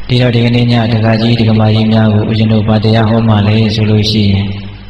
ဒီတော့ဒီကနေ့ညတက္ကကြီးဒီကမာကြီးများကိုဦးဇင်းတို့ဗာတရားဟောမှလဲဆိုလို့ရှိရင်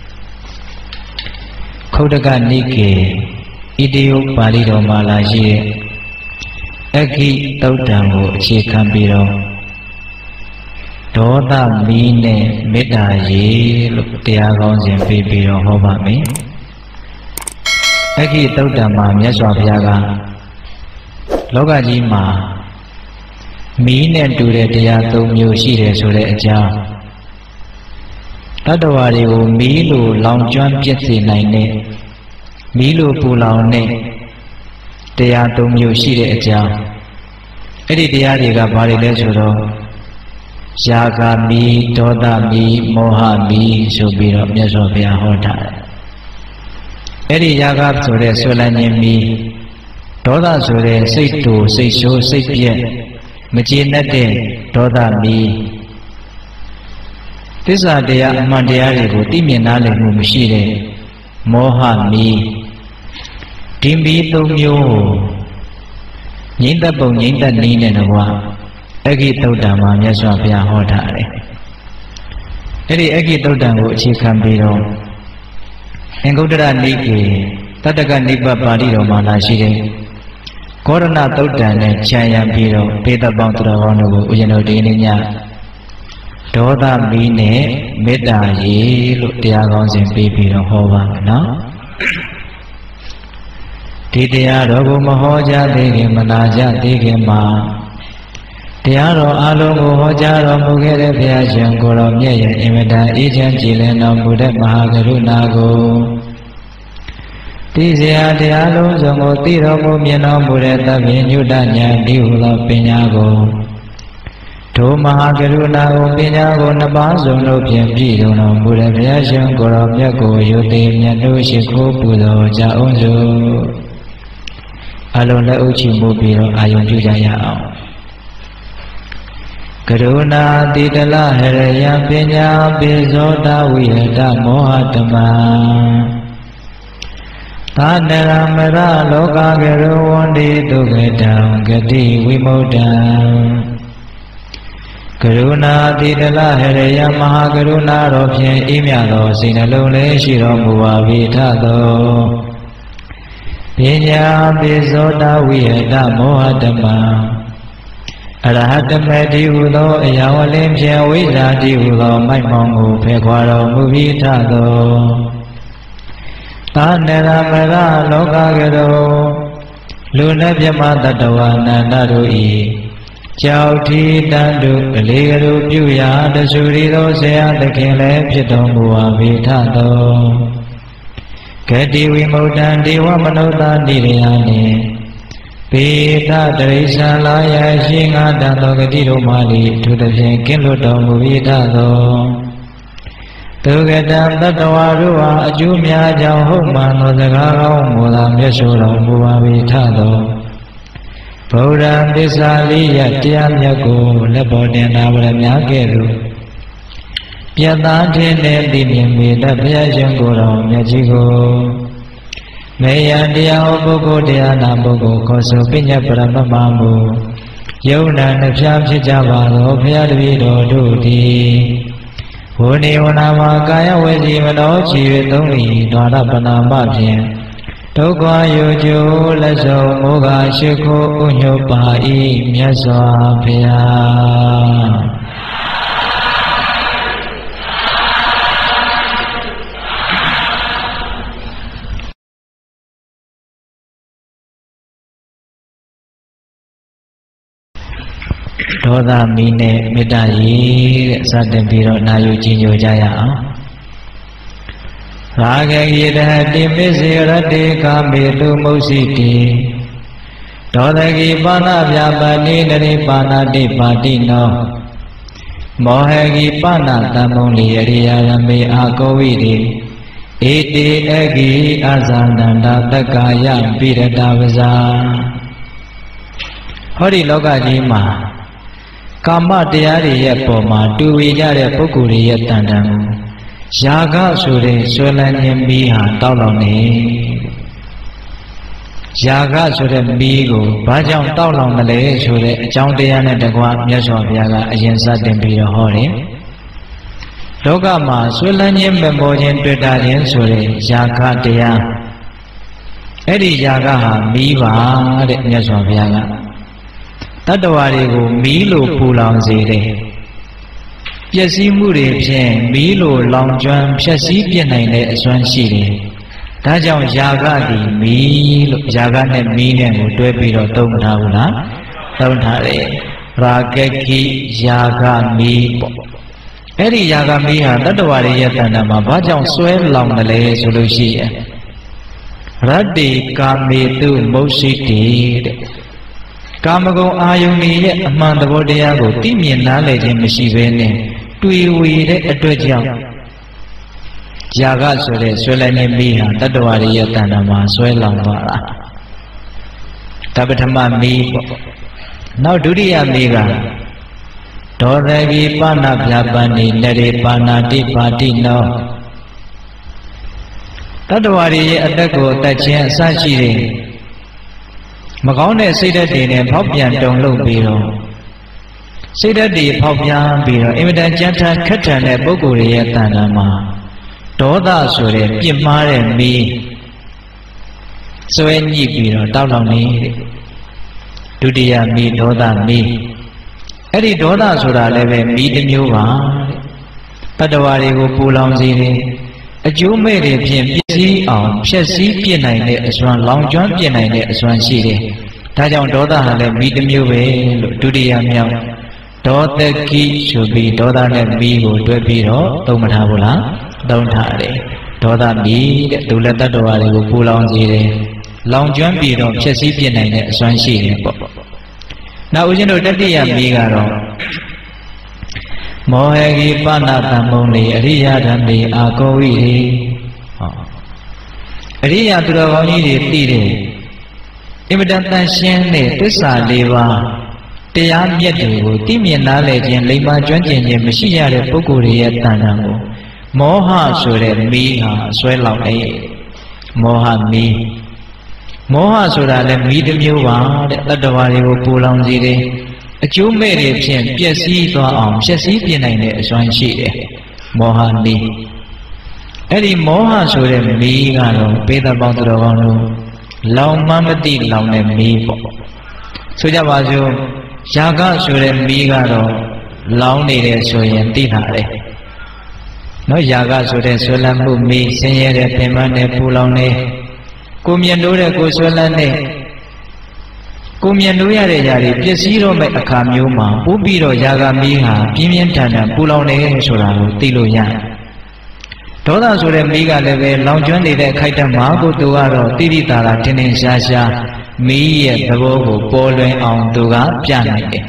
ခုတ်တကနိကေဣတိယပါဠိတော်မှာလာရှိတဲ့အက္ခိတုတ်တံကိုအခြေခံပြီးတော့ဒေါသမီးနဲ့မေတ္တာရေလို့တရားကောင်းစဉ်ပေးပြီးတော့ဟောပါမယ်အက္ခိတုတ်တံမှာမြတ်စွာဘုရားကလောကကြီးမှာမီးနဲ့တူတဲ့တရား၃မျိုးရှိတယ်ဆိုတဲ့အကြောင်းတတ္တဝါတွေကိုမီးလိုလောင်ကျွမ်းပြည့်စေနိုင်တဲ့မီးလိုပူလောင်တဲ့တရား၃မျိုးရှိတဲ့အကြောင်းအဲ့ဒီတရားတွေကဘာတွေလဲဆိုတော့ယာဂမီးဒေါသမီးမောဟမီးဆိုပြီးတော့မြတ်စွာဘုရားဟောထားတယ်အဲ့ဒီယာဂဆိုတဲ့ဆွေလန်းခြင်းမီးဒေါသဆိုတဲ့စိတ်တူစိတ်ဆိုးစိတ်ပြက်မကျေနပ်တဲ့ဒေါသမီးသစ္စာတရားအမှန်တရားတွေကိုသိမြင်နားလည်မှုမရှိတဲ့မောဟမီးဒီမီး၃မျိုးကိုငြိမ့်သက်ပုံငြိမ့်သက်နည်းနဲ့တော့အက္ခိတုတ်တံမှာမြတ်စွာဘုရားဟောထားတယ်အဲ့ဒီအက္ခိတုတ်တံကိုအခြေခံပြီးတော့အင်္ဂုတ္တရနိကေတတ္တကနိဗ္ဗပါဠိတော်မှာလာရှိတဲ့ကောရဏတုတ်တံနဲ့ခြံရံပြီးတော့ဘေဒပေါင်းသူတော်ကောင်းတို့ကိုဦးဇင်းတို့ဒီနေ့ညဒေါသမီးနဲ့မေတ္တာရေလို့တရားကောင်းစဉ်ပေးပြီးတော့ဟောပါမယ်နော်ဒီတရားတော်ကိုမဟောကြားသေးခင်မနာကြသေးခင်မှာတရားတော်အလုံးကိုဟောကြားတော်မူခဲ့တဲ့ဘုရားရှင်ကိုယ်တော်မြတ်ရဲ့အင်မတန်အေးချမ်းကြည်လင်တော်မူတဲ့မဟာကရုဏာကိုသိစရာတရားလုံးစုံကိုသိတော်မူမြင်တော်မူတဲ့သဗ္ဗညုတဉာဏ်ဒီဟုသောပညာကိုထိုမဟာကရုဏာကိုပညာကိုနှစ်ပါးစုံတို့ဖြင့်ပြည့်စုံတော်မူတဲ့ဘုရားရှင်ကိုယ်တော်မြတ်ကိုယုတိမြတ်တို့ရှိခိုးပူဇော်ကြအောင်စို့အလုံးလက်ဥချီမှုပြီးတော့အာယုံပြုကြရအောင်ကရုဏာတိတလဟရယပညာပိဇောတဝိဟတမောဟတမသာနရမရလောကကရုဝန္တိဒုက္ခတံဂတိဝိမု ṭ ံကရုဏာတိတလဟရယမဟာကရုဏာတော်ဖြင့်အေးမြသောစိတ်နှလုံးလေးရှိတော်မူပါ၏ထသောပညာပိဇောတဝိဟတမောဟတမအရဟတမေတိဟုသောအရာဝလင်းဖြင့်ဝိဇ္ဇာတိဟုသောမိုက်မောင်ကိုဖယ်ခွာတော်မူပြီးထသောသာနရမရလောကကရောလူနဲ့မြမတတဝနန္တတို့၏ကြောက်ထီတန်တို့ကလေးကလေးပြုရာတဆူရီသောဆရာသခင်လည်းဖြစ်တော်မူပါ၏ထသောဂတိဝိမု ṭ ံဒေဝမနုဿာနိရိယနှင့်ပေသတရိစ္ဆာလာယရှိငါတန်သောဂတိတို့မှလေထိုသဖြင့်ကင်းလွတ်တော်မူ၏ထသောဒုက္ခတံတတ္တဝါတို့ဟာအကျိုးများကြောင့်ဟုတ်မှန်သောစကားကောင်းမူသာမျက်ဆိုတော်မူပါ၏ထသောဗုဒ္ဓံသစ္စာလေးရတရားမြတ်ကိုလက်ပေါ်တင်နာဗရမများကဲ့သို့ပြတ်သားခြင်းနဲ့သိမြင်မိတတ်ဘုရားရှင်ကိုယ်တော်မြတ်ကြီးကိုမေယံတရားဟောပုဂ္ဂိုလ်တရားနာပုဂ္ဂိုလ်ခေါ်ဆိုပညာပရမမမူယုံနာနှဖျားဖြစ်ကြပါသောဘုရားတပည့်တော်တို့သည်ဝိနေဝနာမှာကာယဝစီမနောချီ၍သုံးလီဒွါရပနာမဖြင့်ဒုက္ခယောကျိုးလက်ဆုံးမောဃရှိခိုးဥညုပါ၏မြတ်စွာဘုရားဒေါသမီးနဲ့မေတ္တာရေတဲ့စတင်ပြီးတော့နာယူကြီးညိုကြရအောင်ရာဂေယတတိမစ္စေရတေကာမေတုမုစီတိဒေါသကိပါဏဗျာပါတိနရိပါဏတိပါတိနောမောဟကိပါဏတံမုံလီအရိယာရမေအာကောဝိတိဧတေအကိအဇာနန္ဒတက္ကာယပိရတဝဇာဟောဒီလောကကြီးမှာကာမတရားတွေရဲ့ပေါ်မှာတူဝေကြတဲ့ပုဂ္ဂိုလ်တွေရဲ့တန်တန်ကိုယာဂဆိုတဲ့ဆွဲလန်းခြင်းမီးဟာတောက်လောင်နေ Yaga so the Migo, Bajam Taulam Malay, so the Joundian and the Guam Yaswa Yaga against Satin Peter Hori. Logama, Sulanian Memorian Pedalian Suri, Yaga Dea Eddie Yaga, Miva, Yaswa Yaga. Tatawarigo, Milo Pulang Zede. Yasi Muri, Milo, Long John, Shasi Pianine, Swan City. Tajam Yaga, Milo, Yaga and Mina, Dwebiro, don't hurry. Rageki, Yaga, Mi. Eddie Yaga Miha, Tatawari Yatanama, Bajam Swell Long the Lay Solution. Raddi Kami to Mositi. Kamago Ayuni, among the Bodiago, Timian knowledge in Mishivene, Tui, a Dwajam. Yaga Sole, Solani Miha, Tatawari Yatanama, Swellambara. Tabatama Mi. Now Dudia Miga. Toragi Pana Yapani, Neri Pana Dipati no. Tatawari Atako, Tachin, Sachi. Magone say that in a Popian don't look below. Say that the Popian below, even the Janta Katan at Boguria Tanama. Toda Sure, Pimar and me. So any below, down on me. Dudia me, Doda me. Eddie Doda Sura leve meet the new one. Tatawari go pull on the. A Jew made a PMPC on Chessy Pianine as one long John Pianine as one city. Tajan Doda had a meet the new way, Dudia Miao. Daughter key should be Doda and Migo to a biro, Tomatabula, don't hurry. Doda me to let the Doari pull on the long John Biro, Chessy Pianine as one city. Now you know that the Amigaro. Mohegi Panatamoni, Ria Dandi, Agoi. Ria to the Vani Tide. Imitant Shane, Tessa Leva, Tiam Yetu, Timian knowledge and Lima Junkin, Messiah, Pukuria Tanamo. Moha Sure, Miha, Swell Moha Mi. Moha Sura, let me the new one, let the Vario pull on the. A Jew made a pin, Piasi to arm, Chessy Pianine, Swan Sheet, Mohani. Eddie Moha showed a me, paid about the Rovano, Long Mamadi, Long and me. So that was you, Yaga showed a me, Long needed so and Tinare. No Yaga showed a Solambu me, Senior Pemane Pulone, Kumianura Gosolane. Kumianuya Yari, Piesiro make a camuma, Ubiro Yaga Miha, Pimian Tana, Pulone, Sura, Tiluya. Toda Sura Miga Leve, Long Johnny, the Kaita Mago Duaro, Tiditara, Tinin Sasha, Me, the Bogo, Pole on Duga, Pianite.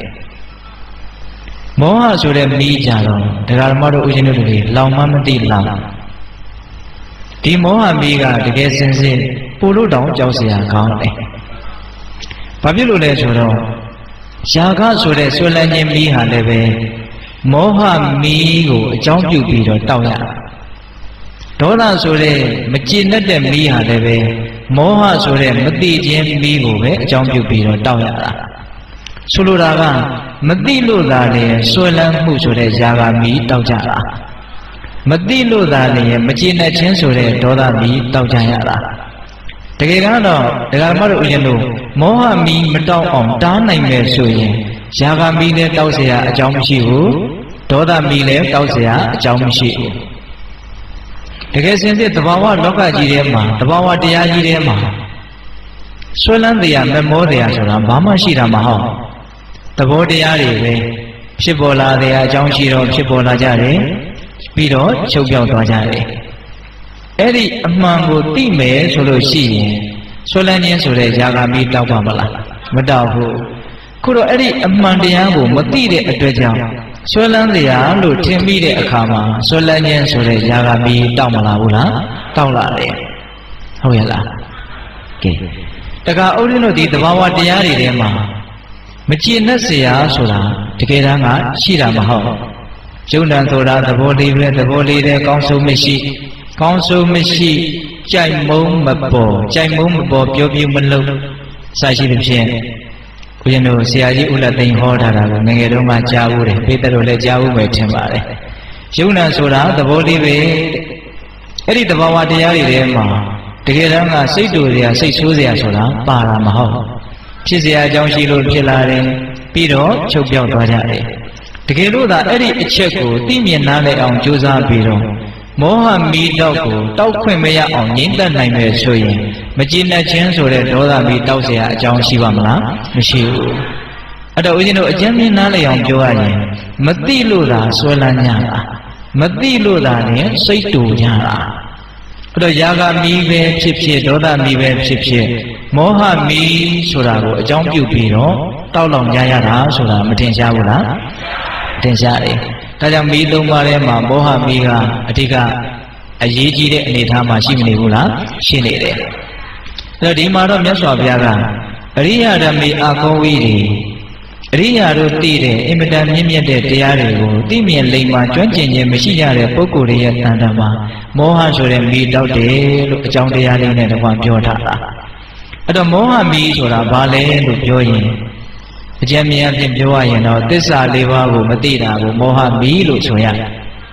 Moha Sura Mijaro, the Armado Ujinuti, Long Mamadi Lam. Timoha Miga, the Gessensi, Pulu down Josia County. Papilu le suro, Yaga sure Solani Miha leve, Moha Migo, Jampu Piro Tauya. Toda sure, Machina de Miha leve, Moha sure, Mati Jim Migo, Jampu Piro Tauya. Suluraga, Matilu Dali, Solan Musure Yaga Mi Taujara. Matilu Dali, Machina Chensure, Toda Mi Taujara. The Girano, the Armado Uyano, Moha me Madao on Tan I met Suyin, Yaga Mile Tausia, a Jamshihu, Toda Mile Tausia, a Jamshihu. The Gassin did the Bawa Loka Girema, the Bawa Dia Girema. Solandia Memoria, Bama Shira Maha. The Bodiari, Shibola, the Jamshiro, Shibola Jare, Spido, Chogyo Jare. Eddie among Time Solusi, Solanian Sole Yaga Mi Taupamala, Madahu. Could Eddie among the Abu Matide at Dwajam, Solandia, Lutimide Akama, Solanian Sole Yaga Mi Taumala, Taulare. Hoyala. The Gaudino did the Bawa Diari Dema. Machina Sia Sola, Tikeranga, Shira Maho. Junan Tora, the body, the Council Mishi. Council Mishi, chạy mông mà bỏ biểu biểu mình lâu sai chỉ được chuyện bây giờ nó sẽ chỉ là tình họ thà là ngày đó mà cháu đấy bây giờ rồi cháu về thêm vào đấy chúng ta số đó tập body về cái đi tập vào thì ai đấy mà thì cái đó là xây đồ gì xây số gì số đó ba là mà họ chỉ là trong chỉ luôn chỉ là đấy bây đó chụp biểu đó ra đấy thì cái lúc đó cái đi check của tìm miền nào để ông chú ra bây đó mỗi mi đau của đau khuyên mấy ông nhìn tới này mới suy mà chỉ là chuyện số đấy đó là bị đau sẽ trong si vào mà mới chịu ở đâu chứ nó chẳng miền nào để ông chú anh mất đi luôn là xóa là nhà mất đi luôn là này xây tủ nhà ở đâu giá cả mi về phê đó là mi về phê mỗi mi số là của trong biểu bì đó đau lòng nhà đó số là mới thiên sao là thiên sao đấy ta chẳng mi đâu mà đấy mà mỗi mi là thì cả gì gì đấy này tham mà xin này là xin này đấy rồi đi mà đó nhớ xóa bia ra riya ra mi akowi đi riya rồi tì đấy em đã miên đấy tiệt đấy của tì miên lấy mà chuyên trình như mấy chị nhà đấy bố cụ đấy tàn đam mà mỗi số đấy mi đau đấy lúc trong tiệt đấy này là quan trọng thật là ở đó mỗi mi số là ba lê lúcပြောgì chỉ miên thìပြောgì nó tết xa lê vào của mất tì là của mỗi mi lúc số ya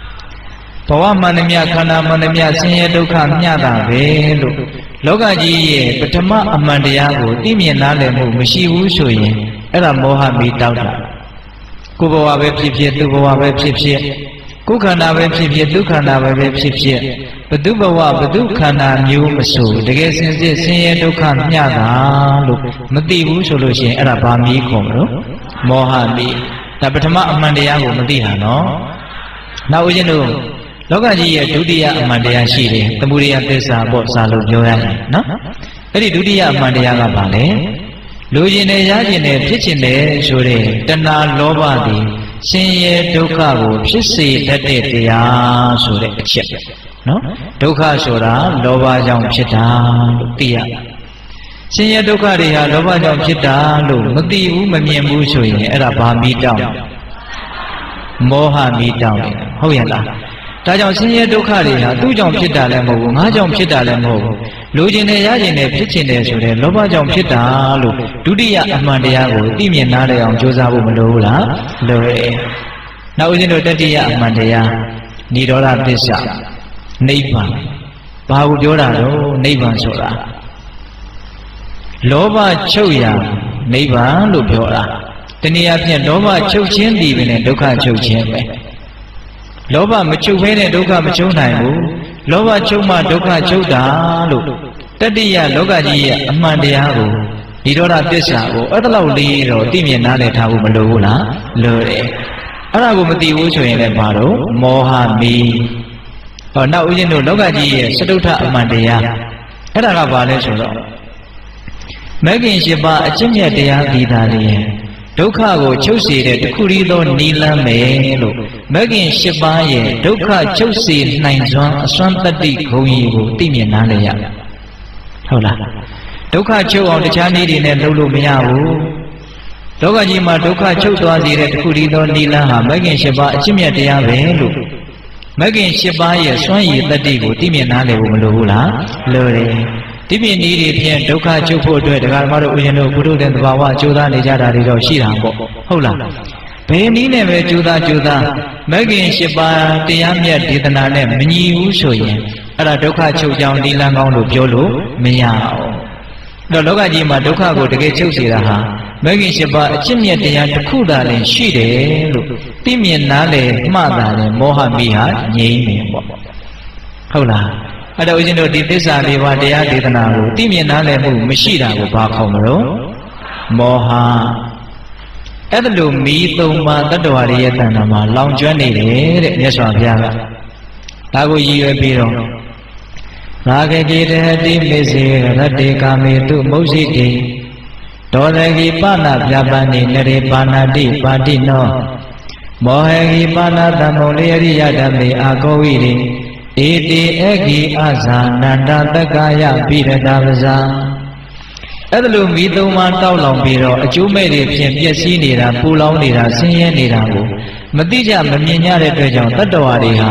bảoว่ามันเนี่ยခန္ဓာมันเนี่ยဆင်းရဲဒုက္ခမျှတာပဲလို့လောကကြီးရဲ့ပထမအမှန်တရားကိုသိမြင်နားလည်မှုမရှိဘူးဆိုရင်အဲ့ဒါမောဟမီတောက်တာကိုယ်ဘဝပဲဖြစ်ဖြစ်သူ့ဘဝပဲဖြစ်ဖြစ်ကိုယ်ခန္ဓာပဲဖြစ်ဖြစ်သူ့ခန္ဓာပဲဖြစ်ဖြစ်ဘသူဘဝဘသူခန္ဓာမျိုးမဆိုတကယ်စင်စစ်ဆင်းရဲဒုက္ခမျှတာလို့မသိဘူးဆိုလို့ရှိရင်အဲ့ဒါဘာမီခေါ်မလို့မောဟမီဒါပထမအမှန်တရားကိုမသိတာနော်နောက်ဦးဇင်းတို့လောကကြီးရဲ့ဒုတိယအမှန်တရားရှိတယ်သမုဒိယသစ္စာပေါ့စာလို့ပြောရတယ်နော်အဲ့ဒီဒုတိယအမှန်တရားကဘာလဲလူကျင်တယ်ရကျင်တယ်ဖြစ်ကျင်တယ်ဆိုတဲ့တဏှာလောဘသည်ဆင်းရဲဒုက္ခကိုဖြစ်စေတတ်တဲ့တရားဆိုတဲ့အချက်နော်ဒုက္ခဆိုတာလောဘကြောင့်ဖြစ်တာလို့သိရဆင်းရဲဒုက္ခတွေဟာလောဘကြောင့်ဖြစ်တာလို့မသိဘူးမမြင်ဘူးဆိုရင်အဲ့ဒါဘာမီတောင်းမောဟမီတောင်းဟုတ်ရဲ့လားဒါကြောင့်ဆင်းရဲဒုက္ခတွေဟာသူ့ကြောင့်ဖြစ်တာလည်းမဟုတ်ဘူးငါကြောင့်ဖြစ်တာလည်းမဟုတ်ဘူးလူကျင်တယ်ရကျင်တယ်ဖြစ်ကျင်တယ်ဆိုတဲ့လောဘကြောင့်ဖြစ်တာလို့ဒုတိယအမှန်တရားကိုသိမြင်နားလည်အောင်ကြိုးစားဖို့မလိုဘူးလားလိုတယ်နောက်ဦးဇင်းတို့တတိယအမှန်တရားនិရောဓသစ္စာနိဗ္ဗာန်ဘာကိုပြောတာတော့နိဗ္ဗာန်ဆိုတာလောဘချုပ်ရာနိဗ္ဗာန်လို့ပြောတာတနည်းအားဖြင့်လောဘချုပ်ခြင်းဒီပဲနဲ့ဒုက္ခချုပ်ခြင်းပဲလောဘမချုပ်ဘဲနဲ့ဒုက္ခမချုပ်နိုင်ဘူးလောဘချုပ်မှဒုက္ခချုပ်တာလို့တတိယလောကကြီးရဲ့အမှန်တရားကိုនិရောဓသစ္စာကိုအဲ့ဒါလောက်လေးတော့သိမြင်နားလည်ထားဖို့မလိုဘူးလားလိုတယ်အဲ့ဒါကိုမသိဘူးဆိုရင်လည်းဘာလို့မောဟမီဟောနောက်ဦးဇင်းတို့လောကကြီးရဲ့စတုထအမှန်တရားအဲ့ဒါကဘာလဲဆိုတော့မဂ္ဂင်၈ပါးအကျင့်မြတ်တရားဒီသာလျင်ဒုက္ခကိုချုပ်စေတဲ့တခုတည်းသောနိလန်းပဲလို့မဂ္ဂင်၈ပါးရဲ့ဒုက္ခချုပ်စေနိုင်စွမ်းအစွမ်းတတ္တိဂုဏ်ကြီးကိုသိမြင်နားလည်ရဟုတ်လားဒုက္ခချုပ်အောင်တခြားနည်းတွေနဲ့လုပ်လို့မရဘူးလောကကြီးမှာဒုက္ခချုပ်သွားစေတဲ့တခုတည်းသောနိလန်းဟာမဂ္ဂင်၈ပါးအကျင့်မြတ်တရားပဲလို့မဂ္ဂင်၈ပါးရဲ့စွမ်းရည်တတ္တိကိုသိမြင်နားလည်ဖို့မလိုဘူးလားလိုတယ်ဒီပြင်းဤတွေဖြင့်ဒုက္ခချုပ်ဖို့အတွက်တရားဓမ္မတို့ဦးဇင်းတို့ဘုရုတဲ့သဘာဝကြိုးစားနေကြတာတွေတော့ရှိတာပေါ့ဟုတ်လားဘယ်နည်းနဲ့ပဲကြိုးစားမဂ္ဂင်၈ပါးတရားမြတ်ဒေသနာနဲ့မညီဘူးဆိုရင်အဲ့ဒါဒုက္ခချုပ်ကြောင်းနိလန်းကောင်းလို့ပြောလို့မရအောင်တော့လောကကြီးမှာဒုက္ခကိုတကယ်ချုပ်စေတာဟာမဂ္ဂင်၈ပါးအကျင့်မြတ်တရားတစ်ခုသာလည်းရှိတယ်လို့သိမြင်နားလည်မှသာလေမောဟမိဟာငြိမ်းနေပေါ့ဟုတ်လားအဲ့တော့ဦးဇင်းတို့ဒီသစ္စာလေးပါးတရားဒေသနာကိုသိမြင်နားလည်မှုမရှိတာကိုဘာခေါ်မလို့မောဟအဲ့ဒါလိုမီးသုံးပါးတတ္တဝါတွေရဲ့တဏ္ဍာမှာလောင်ကျွမ်းနေတယ်တဲ့မြတ်စွာဘုရားကဒါကိုရည်ရွယ်ပြီးတော့ရာဂကေတဟတိမေစေရတ္တေကာမေတုမုစိတိဒေါသဂိပနာပြပန္နိနရေပါဏတိပါတိနောမောဟဂိပါဏတမောလေရိယဓမ္မေအာကောဝိရိဧတိအဂိအဇာနန္တတက္ကာယပိရတပဇာအဲ့ဒါလိုမိသုံးပါးတောက်လောင်ပြီးတော့အကျိုးမဲ့တွေဖြင့်ပျက်စီးနေတာပူလောင်နေတာဆင်းရဲနေတာကိုမသိကြမမြင်ကြတဲ့အတွက်ကြောင့်တတ္တဝါတွေဟာ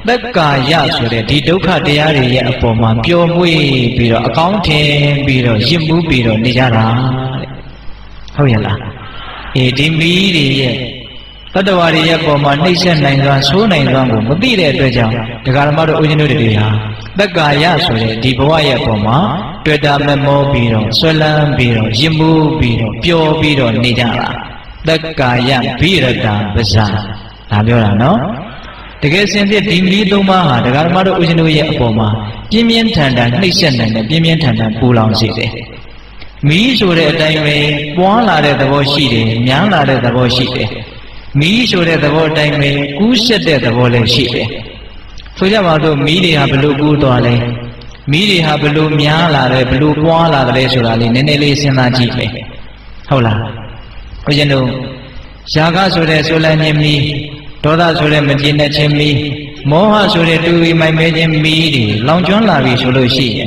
tất cả ya số để đi đâu khác đi ra thì bỏ mà biểu mũi bị rồi account thêm bị rồi diêm bút bị rồi đi ra là không vậy là thì mỹ thì tất cả thì bỏ mà nấy xem này ra số này ra cũng mất đi để tôi chào để cả mà đội nhân đi à tất cả ya số để đi bỏ ya bỏ mà tôi đã memo bị rồi số lần bị rồi diêm bút bị rồi biểu bị rồi đi ra là tất cả ya bị rồi đã bây giờ là biểu là nó để cái xem thế đi mỹ đâu mà hả để cả mà đội nhân đi bỏ mà biên biên thành đàn nấy xem này biên biên thành đàn bù lòng gì đấy mỹ số để đây về quá là để tao xí đấy nhang là để tao xí đấy mỹ số để tao đây về cú xét để tao lấy xí đấy thôi ra mà tôi mỹ đi hà belu cú to lấy mỹ đi hà belu nhang là để belu quá là để số là nên lấy xem là gì đấy không là bây giờ đâu jaga số để số là nhâm mi Doda số để mình chỉ nên xem mi moha số để tu mai mấy xem mi đi long chuẩn là vì số lôi xí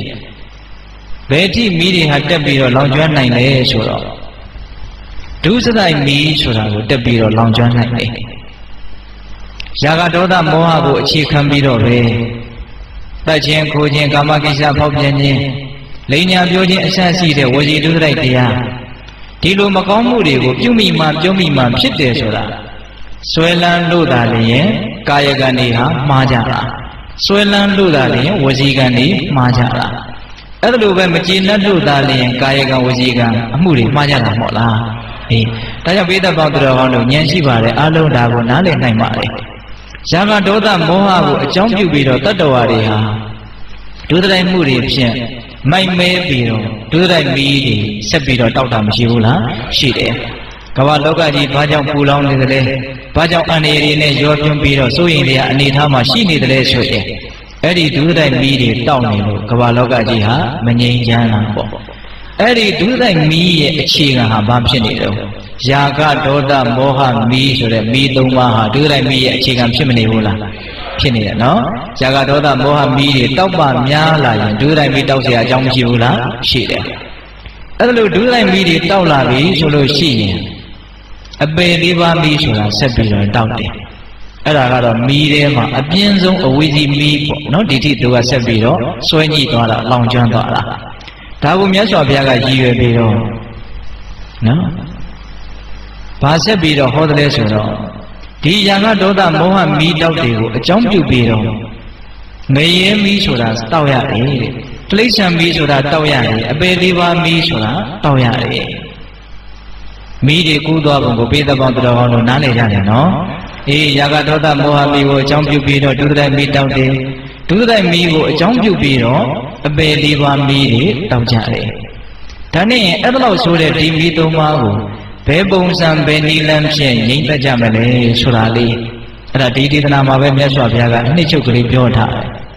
về thì mỹ thì hạt đẹp bị rồi lòng choán này lấy số đó, đủ số đại mỹ số đó cũng đẹp bị rồi lòng choán này lấy, giá cả đó ta mua hàng bộ chỉ khăm bị rồi về, tại chuyện khối chuyện cả mà cái sao phóng chuyện gì, lấy nhà biểu chuyện xa xỉ để vô gì đủ đại tiền, thì lúc mà có mua thì cũng cho mình mà biết để số đó, xoay lan lô đà liền, cái cái này ha mà giá là, xoay lan lô đà liền vô gì cái này mà giá là. Ở đâu vậy mà chỉ nói đủ ta liền cái cái gì cái mũi mà ra làm là, thì ta cho biết bao nhiêu họ nói nhân sĩ bảo đấy, alo đã có nói lên này mà đấy, sáng ngày đó ta mua hàng của trong chịu bị rồi tất cả đấy ha, đối với mũi thì mấy bị rồi, đối với mỹ thì sẽ bị rồi đau đầm chịu là, xí đấy, các bạn lúc ấy bao nhiêu phụ lòng như thế, bao nhiêu anh ấy này do chuẩn bị rồi, số tiền thì anh ấy tham mà xí như thế rồi đấy. Ở đây đủ đại mỹ để tao này rồi, các bạn lo cái gì hả? Mình nhìn ra nào bộ. Ở đây đủ đại mỹ chỉ là hàm bám trên này rồi. Giá cả đó là moha mỹ rồi đấy, mỹ đông mà hả? Đủ đại mỹ chỉ làm trên này thôi là, trên này nó. Giá cả đó là moha mỹ để tao bám nhá là, đủ đại mỹ tao sẽ trong chiều là, xí đấy. Ở đây đủ đại mỹ để tao là vì số lượng xí nhỉ. Ở bên đi bám mỹ số là sẽ bị rồi tao đấy. Ở đó là mỹ đấy mà ở biên giới ở vị trí mỹ nó đi thì tôi sẽ bị đó xoay nhị đó là lòng tròn đó là ta cũng nhớ cho biết cái gì về bị đó nó bà sẽ bị đó họ để số đó thì giờ cái đó là mỗi hàng mỹ đâu thì trong chịu bị đó mấy em mỹ số là tao ya đấy lấy xem mỹ số là tao ya đấy ở bên đi qua mỹ số là tao ya đấy mỹ thì cú đó cũng có biết bao nhiêu họ nó nán lại ra này nó giá cả đó ta mua hàng mỹ của trong chịu bị đó đủ đại mỹ đâu thì đủ đại mỹ của trong chịu bị đó về đi qua mỹ thì đâu trả đấy, thế này ở đâu số để đi mỹ đâu mà của về bông sam về đi làm chuyện những cái chạm này số là đi, là đi thì nào mà về mấy số bây giờ này chụp cái biểu thả,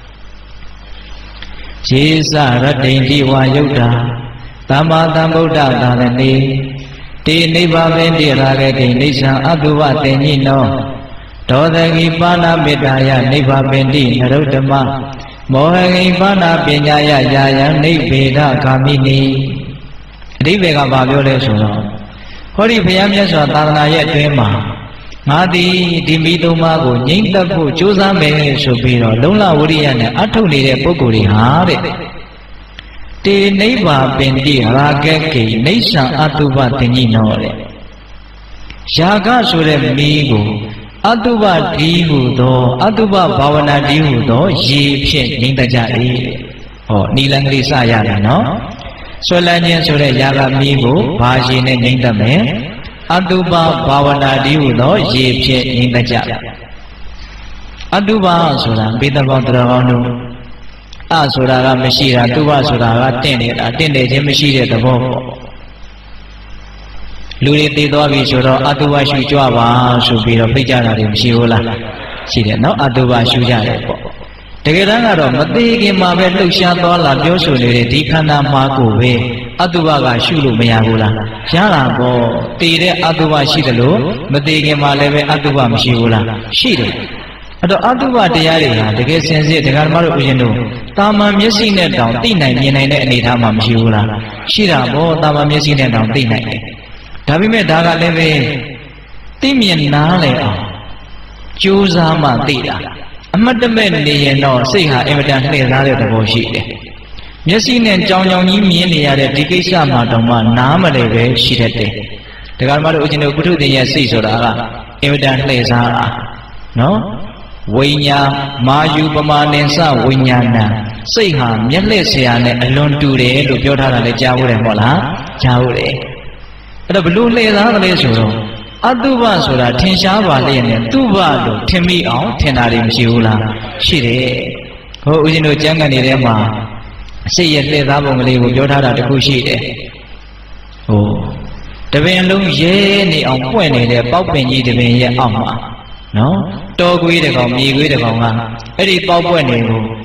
chỉ sa ra đến đi qua yêu ta, tam ma tam bồ tát ta là đi, đi đi vào bên đi ra cái đi sang áp dụng vào tên gì nó. Đó là cái bana bedaya nibbā bindi naruddhama moha bana piññaya yaya nibbeda kamini အဓိပ္ပာယ်ကဘာပြောလဲဆိုတော့ဟောဒီဘုရားမြတ်စွာသာသနာရဲ့အတွင်းမှာငါသည်ဒီမိသုံးပါးကိုငြိမ့်သက်ဖို့ကြိုးစားမယ်ဆိုပြီးတော့လုံလဝိရိယနဲ့အထုတ်နေတဲ့ပုဂ္ဂိုလ်တွေဟာတဲ့တေနိဗ္ဗာပင်တိရာဂကေနိစ္စံအတုပတင်ကြီးနောတဲ့ယာကဆိုတဲ့မိကိုအတုပဒီဟုသောအတုပဘာဝနာဒီဟုသောရေဖြင့်ငြိမ့်သက်ကြ၏ဟောနီလံကလေးစရတယ်နော်ဆွဲလန်းခြင်းဆိုတဲ့ယာကမိကိုဘာရေနဲ့ငြိမ့်သက်မယ်အတုပဘာဝနာဒီဟုသောရေဖြင့်ငြိမ့်သက်ကြအတုပဆိုတာဘေးသဘောတရားကောင်းတို့အဆိုတာကမရှိတာတုပဆိုတာကတင့်နေတာတင့်တယ်ခြင်းမရှိတဲ့သဘောပေါ့လူတွေသိသွားပြီဆိုတော့အတုပရှုကြပါဆိုပြီးတော့ဖိတ်ကြတာတွေမရှိဘူးလားရှိတယ်နော်အတုပရှုကြတယ်ပေါ့တကယ်တမ်းကတော့မသိခင်မှာပဲလှုပ်ရှားသွားလာပြောဆိုနေတဲ့ဒီခန္ဓာမှာကိုပဲအတုပကရှုလို့မရဘူးလားရတာပေါ့တည်တဲ့အတုပရှိတယ်လို့မသိခင်မှာလည်းပဲအတုပမရှိဘူးလားရှိတယ်အဲ့တော့အတုပတရားတွေဟာတကယ်စင်စစ်ဒကာဓမ္မတို့ဦးဇင်းတို့တာမန်မျက်စိနဲ့တောင်သိနိုင်မြင်နိုင်တဲ့အနေအထားမှာမရှိဘူးလားရှိတာပေါ့တာမန်မျက်စိနဲ့တောင်သိနိုင်တယ်ဒါပေမဲ့ဒါကလည်းပဲသိမြင်နားလည်အောင်ကြိုးစားမှသိတာအ mất đâm bên này nó xây hạ em đang lấy ra được bao nhiêu đấy nhớ xin nên trong nhau những miếng này là đi cái sao mà đồng mà nám mà để về xí đấy thế còn mà đối với nó cũng thu tiền xây rồi đó là em đang lấy ra nó vây nhà mà dù bao mà nên sao vây nhà nè xây hạ nhất lấy xe này luôn tu đấy lúc biểu thà là để chào đấy mà là chào đấy đó luôn lấy ra là lấy rồi Atuba sura thiên xã và liền tuba lo thiên mi áo thiên nào điểm chịu là chỉ để họ uống đồ chẳng cái này mà xây dựng lên ra vùng này cũng cho thà là được khu chỉ để đặc biệt lúc dễ này ông quen này để bảo vệ gì đặc biệt dễ ông mà nó to quý được không mi quý được không à cái đi bảo vệ này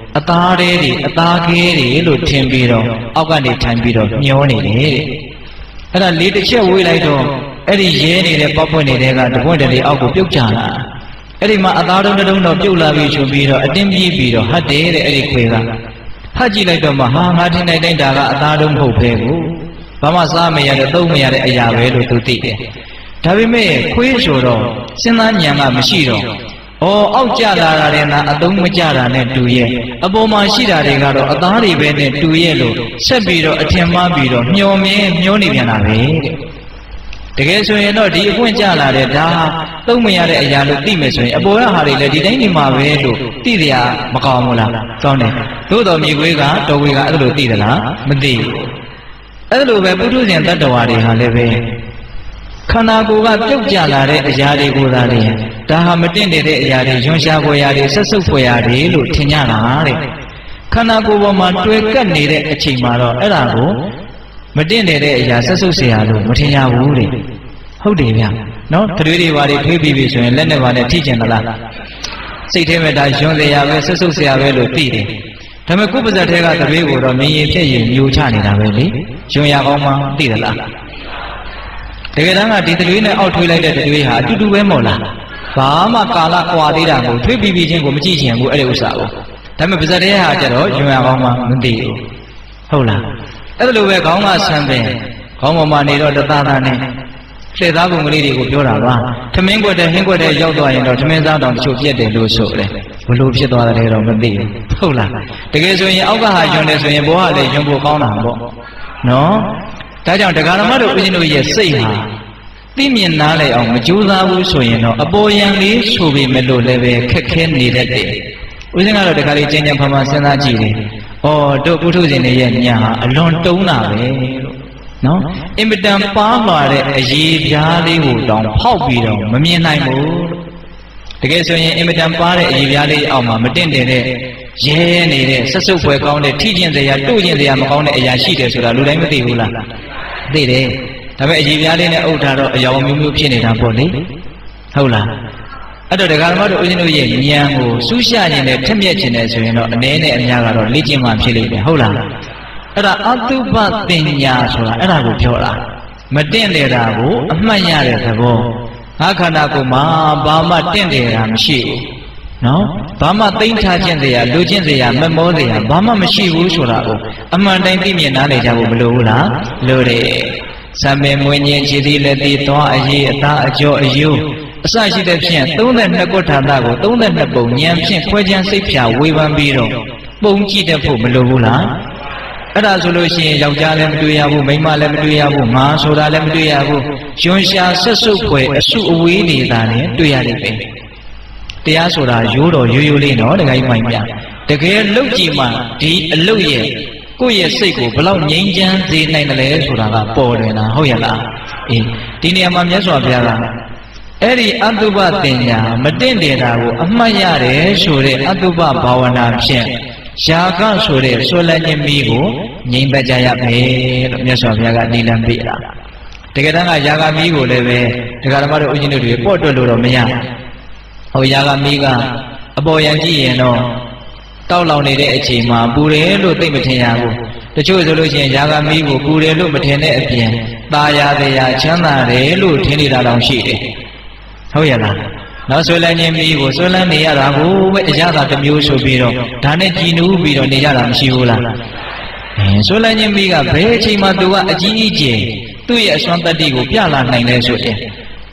ta đây đi ta kia đi lúc thiên bi rồi ông cái này thiên bi rồi nhiều này đấy cái là lý được chưa vui lại rồiအဲ့ဒီရဲနေတဲ့ပောက်ပွင့်နေတဲ့ကတပွင့်တည်းအောက်ကိုပြုတ်ချလာအဲ့ဒီမှာအသားတုံးတုံးတော့ပြုတ်လာပြီးဆိုပြီးတော့အတင်းပြေးပြီးတော့ဟတ်တယ်တဲ့အဲ့ဒီခွေကဟတ်ကြည့်လိုက်တော့မှဟာငါထင်တိုင်းဒါကအသားတုံးမဟုတ်ပဲကိုဘာမှစားမရတဲ့သုံးမရတဲ့အရာပဲလို့သူသိတယ်ဒါပေမဲ့ခွေးဆိုတော့စဉ်းစားဉာဏ်ကမရှိတော့အောက်ကျလာတာတဲ့နာအသုံးမကျတာနဲ့တူရဲ့အပေါ်မှာရှိတာတွေကတော့အသားတွေပဲနဲ့တူရဲ့လို့ဆက်ပြီးတော့အထင်မှားပြီးတော့မျောနေပြန်တာပဲတဲ့တကယ်ဆိုရင်တော့ဒီအပွင့်ကြလာတဲ့ဒါသုံးမရတဲ့အရာလို့သိမယ်ဆိုရင်အပေါ်ရဟာတွေလည်းဒီတိုင်းနေမှာပဲလို့သိကြရမကောင်းဘူးလားကောင်းတယ်သို့တော်မြေခွေးကတော်ခွေးကအဲ့လိုသိသလားမသိဘူးအဲ့လိုပဲပုထုဇဉ်တတ္တဝါတွေဟာလည်းပဲခန္ဓာကိုယ်ကပြုတ်ကျလာတဲ့အရာတွေကိုသာလေဒါဟာမတင့်တဲ့အရာတွေယွန်ရှားဖွယ်ရာတွေဆက်စုပ်ဖွယ်ရာတွေလို့ထင်ကြတာတဲ့ခန္ဓာကိုယ်ပေါ်မှာတွေ့ကပ်နေတဲ့အချိန်မှာတော့အဲ့ဒါကိုမတင့်တဲ့အရာဆက်စုပ်เสียလို့မထင်ရဘူးတဲ့ဟုတ်တယ်ဗျနော်တရွေတွေဘာတွေထွေးပြီးပြီဆိုရင်လက်နဲ့ဘာနဲ့ထိကျင်သလားစိတ်ထဲမှာဒါယွန်းเสียပဲဆက်စုပ်เสียပဲလို့သိတယ်ဒါပေမဲ့ကိုယ်ပါဇက်ထဲကတရွေကိုတော့မြင်ရင်ဖြစ်ရင်မျိုးချနေတာပဲလေယွန်းရကောင်းမှသိသလားတကယ်တမ်းကဒီတရွေနဲ့အောက်ထွေးလိုက်တဲ့တရွေဟာအတူတူပဲမဟုတ်လားဘာမှကာလကွာသေးတာကိုထွေးပြီးချင်းကိုမကြည့်ချင်ဘူးအဲ့ဒီဥစ္စာကိုဒါပေမဲ့ပါဇက်ထဲဟာကျတော့ယွန်းရကောင်းမှမသိဘူးဟုတ်လားအဲ့လိုပဲခေါင်းကဆန်းပင်ခေါင်းပေါ်မှာနေတော့တသားသားနဲ့လှည့်သားပုံကလေးတွေကိုပြောတာပါထမင်းကွက်တဲ့ဟင်းကွက်တဲ့ရောက်သွားရင်တော့ထမင်းစားတောင်တချို့ပြက်တယ်လို့ဆိုတယ်ဘလို့ဖြစ်သွားတယ်တော့မသိဘူးဟုတ်လားတကယ်ဆိုရင်အောက်ကဟာယွန်းတယ်ဆိုရင်ဘောကလည်းယွန်းဖို့ကောင်းတာပေါ့နော်ဒါကြောင့်တရားဓမ္မတို့ဦးဇင်းတို့ရဲ့စိတ်ဟာသိမြင်နားလည်အောင်မကြိုးစားဘူးဆိုရင်တော့အပေါ်ယံလေးဆိုပေမဲ့လို့လည်းပဲခက်ခဲနေတတ်တယ်ဦးဇင်းကတော့တခါလေးကျဉ်းကျဉ်းဖန်ဖန်စဉ်းစားကြည့်တယ်တို့ပုထုဇဉ်တွေရဲ့ညာဟာအလွန်တုံးတာပဲလို့နော်အင်မတန်ပါလာတဲ့အရေးပြားလေးကိုတောင်ဖောက်ပြီးတော့မမြင်နိုင်ဘူးလို့တကယ်ဆိုရင်အင်မတန်ပါတဲ့အရေးပြားလေးအောက်မှာမတင့်တယ်တဲ့ရဲနေတဲ့ဆက်စုပ်ပွဲကောင်းတဲ့ထိကျင်စရာတို့ကျင်စရာမကောင်းတဲ့အရာရှိတယ်ဆိုတာလူတိုင်းမသိဘူးလားသိတယ်ဒါပေမဲ့အရေးပြားလေးနဲ့အုပ်ထားတော့အယောင်မျိုးမျိုးဖြစ်နေတာပေါ့လေဟုတ်လားအဲ့တော့ဒကာဓမ္မတို့ဦးဇင်းတို့ရဲ့ဉာဏ်ကိုစူးရှခြင်းနဲ့ထက်မြက်ခြင်းနဲ့ဆိုရင်တော့အနည်းနဲ့အများကတော့လေ့ကျင့်မှဖြစ်လိမ့်မယ်ဟုတ်လားအဲ့ဒါအတုပတင်ညာဆိုတာအဲ့ဒါကိုပြောတာမတင့်တယ်တာကိုအမှတ်ရတဲ့သဘောငါခန္ဓာကိုယ်မှာဘာမှတင့်တယ်တာမရှိဘူးနော်ဘာမှသိမ့်ထားခြင်းတရားလူချင်းတရားမမောတရားဘာမှမရှိဘူးဆိုတာကိုအမှန်တိုင်းသိမြင်နားလည်ကြဖို့မလိုဘူးလားလိုတယ်သံမေမွေးခြင်းခြေသီးလက်သီးသွားအရေးအသားအကျော်အယိုးအစရှိတဲ့ဖြင့်32ကုဋ္ဌာဏကို32ပုံဉာဏ်ဖြင့်ခွဲခြမ်းစိတ်ဖြာဝေဖန်ပြီးတော့ပုံကြည့်တတ်ဖို့မလိုဘူးလားအဲ့ဒါဆိုလို့ရှိရင်ယောက်ျားလည်းမတွေ့ရဘူးမိန်းမလည်းမတွေ့ရဘူးငါဆိုတာလည်းမတွေ့ရဘူးယွန်ရှာဆက်စုပ်ဖွယ်အစုအဝေးနေတာနဲ့တွေ့ရလိမ့်မယ်တရားဆိုတာရိုးတော်ရိုးရိုးလေးနော်တခါကြီးမှိုင်ပြတကယ်လုတ်ကြည့်မှဒီအလုတ်ရဲ့ကိုယ့်ရဲ့စိတ်ကိုဘလောက်ငြိမ်းချမ်းစေနိုင်တယ်လဲဆိုတာကပေါ်တယ်လားဟုတ်ရဲ့လားအေးဒီနေရာမှာမြတ်စွာဘုရားကအဲ့ဒီအတုပတင်ညာမတင့်တယ်တာကိုအမှတ်ရတယ်ဆိုတဲ့အတုပဘာဝနာဖြင့်ယာကဆိုတဲ့ဆွလန်းခြင်းမီးကိုငြိမ်ပတ်ကြရမယ်လို့မြတ်စွာဘုရားကနိလန်ပေးတာတကယ်တမ်းကယာကမီးကိုလည်းပဲဒကာဓမ္မတို့ဦးဇင်းတို့တွေပေါ့တွက်လို့တော့မရဟိုယာကမီးကအပေါ်ယံကြည့်ရင်တော့တောက်လောင်နေတဲ့အချိန်မှာပူတယ်လို့သိမထင်ရဘူးတချို့ဆိုလို့ရှိရင်ယာကမီးကိုပူတယ်လို့မထင်တဲ့အပြင်ตาရတရားချမ်းသာတယ်လို့ထင်နေတာတောင်ရှိတယ်ဟုတ်ရဲ့လားနောက်ဆွဲလန်းခြင်းမီးကိုဆွဲလန်းနေရတာကိုပဲအရသာတစ်မျိုးဆိုပြီးတော့ဒါနဲ့ကြည်နူးပြီးတော့နေကြတာမရှိဘူးလားဆွဲလန်းခြင်းမီးကဘယ်အချိန်မှသူကအကြီးအကျယ်သူ့ရဲ့အစွမ်းတတ္တိကိုပြလာနိုင်လဲဆိုရင်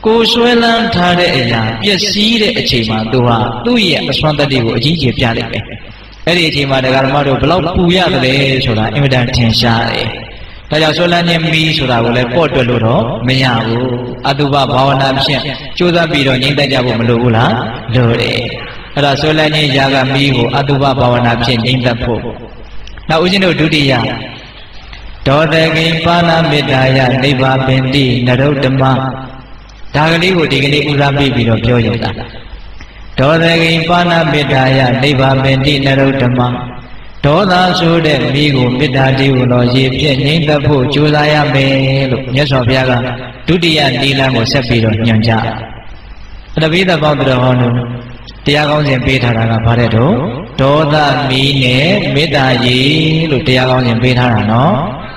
ကိုဆွဲလန်းထားတဲ့အရာပျက်စီးတဲ့အချိန်မှာသူဟာသူ့ရဲ့အစွမ်းတတ္တိကိုအကြီးကြီးပြလိုက်ပဲအဲ့ဒီအချိန်မှာတရားဓမ္မတို့ဘလောက်ပူရတယ်ဆိုတာအင်မတန်ထင်ရှားတယ်ဒါကြောင့်ဆွဲလန်းခြင်းမီးဆိုတာကိုလည်းပေါ့တွက်လို့တော့မရဘူးအတုပဘာဝနာဖြင့်ကြိုးစားပြီးတော့ငြိမ့်သက်ကြဖို့မလိုဘူးလားလိုတယ်အဲ့ဒါဆွဲလန်းခြင်းຢာကမီးကိုအတုပဘာဝနာဖြင့်ငြိမ့်သက်ဖို့နောက်ဦးဇင်းတို့ဒုတိယဒေါသကိပါဏမေတ္တာယနိဗ္ဗာပင်တိနရုတ္တမဒါကလေးကိုဒီကနေ့ဦးစားပေးပြီးတော့ပြောရတာဒေါသကိပါဏမေတ္တာယနိဗ္ဗာပင်တိနရုတ္တမဒေါသဆိုတဲ့မိကိုမေတ္တာတည်းဟူသောရေပြည့်ငြိမ့်သက်ဖို့ကြိုးစားရမယ်လို့မြတ်စွာဘုရားကဒုတိယနိလန်းကိုဆက်ပြီးတော့ညွှန်ကြားအတပိသပေါင်းတော်ဟောတို့တရားကောင်းစဉ်ပေးထားတာကဘာတဲ့တော့ဒေါသမီးနဲ့မေတ္တာရေလို့တရားကောင်းစဉ်ပေးထားတာနော်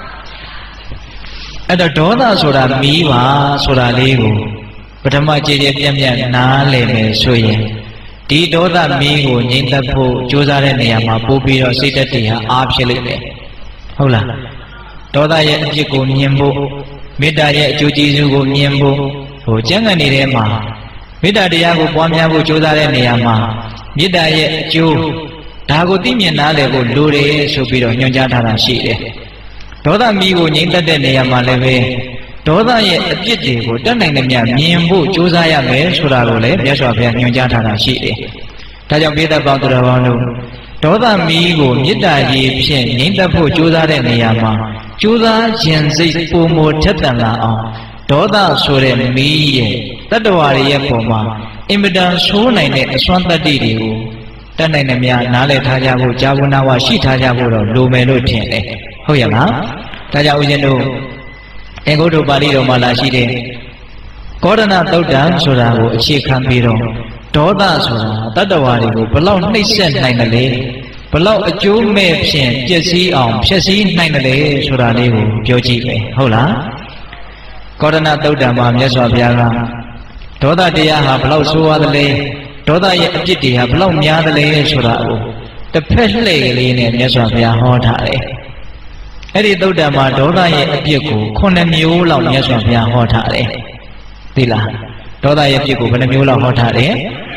အဲ့တော့ဒေါသဆိုတာမီးပါဆိုတာလေးကိုပထမကြည်ကြည်ပြန့်ပြန့်နားလည်မယ်ဆိုရင်ဒီဒေါသမီးကိုငြိမ့်သက်ဖို့ကြိုးစားတဲ့နေရာမှာပို့ပြီးတော့စိတ်တက်တည်ဟာအားဖြစ်လိမ့်မယ်ဟုတ်လားဒေါသရဲ့အဖြစ်ကိုမြင်ဖို့မေတ္တာရဲ့အကျိုးကျေးဇူးကိုမြင်ဖို့ကျမ်းဂန်နေတဲ့မှာမေတ္တာတရားကိုပွားများဖို့ကြိုးစားတဲ့နေရာမှာမေတ္တာရဲ့အကျိုးဒါကိုသိမြင်နားလည်ဖို့လိုတယ်ဆိုပြီးတော့ညွှန်ကြားထားတာရှိတယ်ဒေါသမီးကိုငြိမ့်သက်တဲ့နေရာမှာလည်းပဲဒေါသရဲ့အပြစ်တွေကိုတတ်နိုင်တဲ့မြတ်မြင်ဖို့ကြိုးစားရမယ်ဆိုတာကိုလည်းမြတ်စွာဘုရားညွှန်ကြားထားတာရှိတယ်။ဒါကြောင့်ပိဋကပေါင်းတော်ပေါင်းတို့ဒေါသမီးကိုမေတ္တာရည်ဖြင့်ငြိမ့်သက်ဖို့ကြိုးစားတဲ့နေရာမှာကြိုးစားခြင်းစိတ်ပုံမထက်သန်လာအောင်ဒေါသဆိုတဲ့မီးရဲ့တတ္တဝါတွေရဲ့ပုံမှာအင်မတန်ဆိုးနိုင်တဲ့အစွမ်းတတ္တိတွေကိုတတ်နိုင်တဲ့မြတ်နားလည်ထားကြဖို့ကြာဝနာဝရှိထားကြဖို့တော့လိုမယ်လို့ထင်တယ်။ဟုတ်ရဲ့လား။ဒါကြောင့်ဦးဇင်းတို့အင်္ဂုတ္တပါဠိတော်မှာလာရှိတဲ့ကောဒနာသုတ်တံဆိုတာကိုအခြေခံပြီးတော့ဒေါသဆိုတာတတ္တဝါတွေကိုဘလောက်နှိပ်စက်နိုင်တယ်လဲဘလောက်အကျိုးမဲ့ဖြင့်ပျက်စီးအောင်ဖျက်ဆီးနိုင်တယ်လဲဆိုတာလေးကိုပြောကြည့်မယ်ဟုတ်လားကောဒနာသုတ်တံမှာမြတ်စွာဘုရားကဒေါသတရားဟာဘလောက်ဆိုးရသလဲဒေါသရဲ့အပြစ်တွေဟာဘလောက်များသလဲဆိုတာကိုတစ်ဖက်လှည့်ကလေးနဲ့မြတ်စွာဘုရားဟောထားတယ်အဲ့ဒီသုတ်တံမှာဒေါသရဲ့အပြစ်ကို9မျိုးလောက်မြတ်စွာဘုရားဟောထားတယ်သိလားဒေါသရဲ့အပြစ်ကိုဘယ်နှမျိုးလောက်ဟောထားတယ်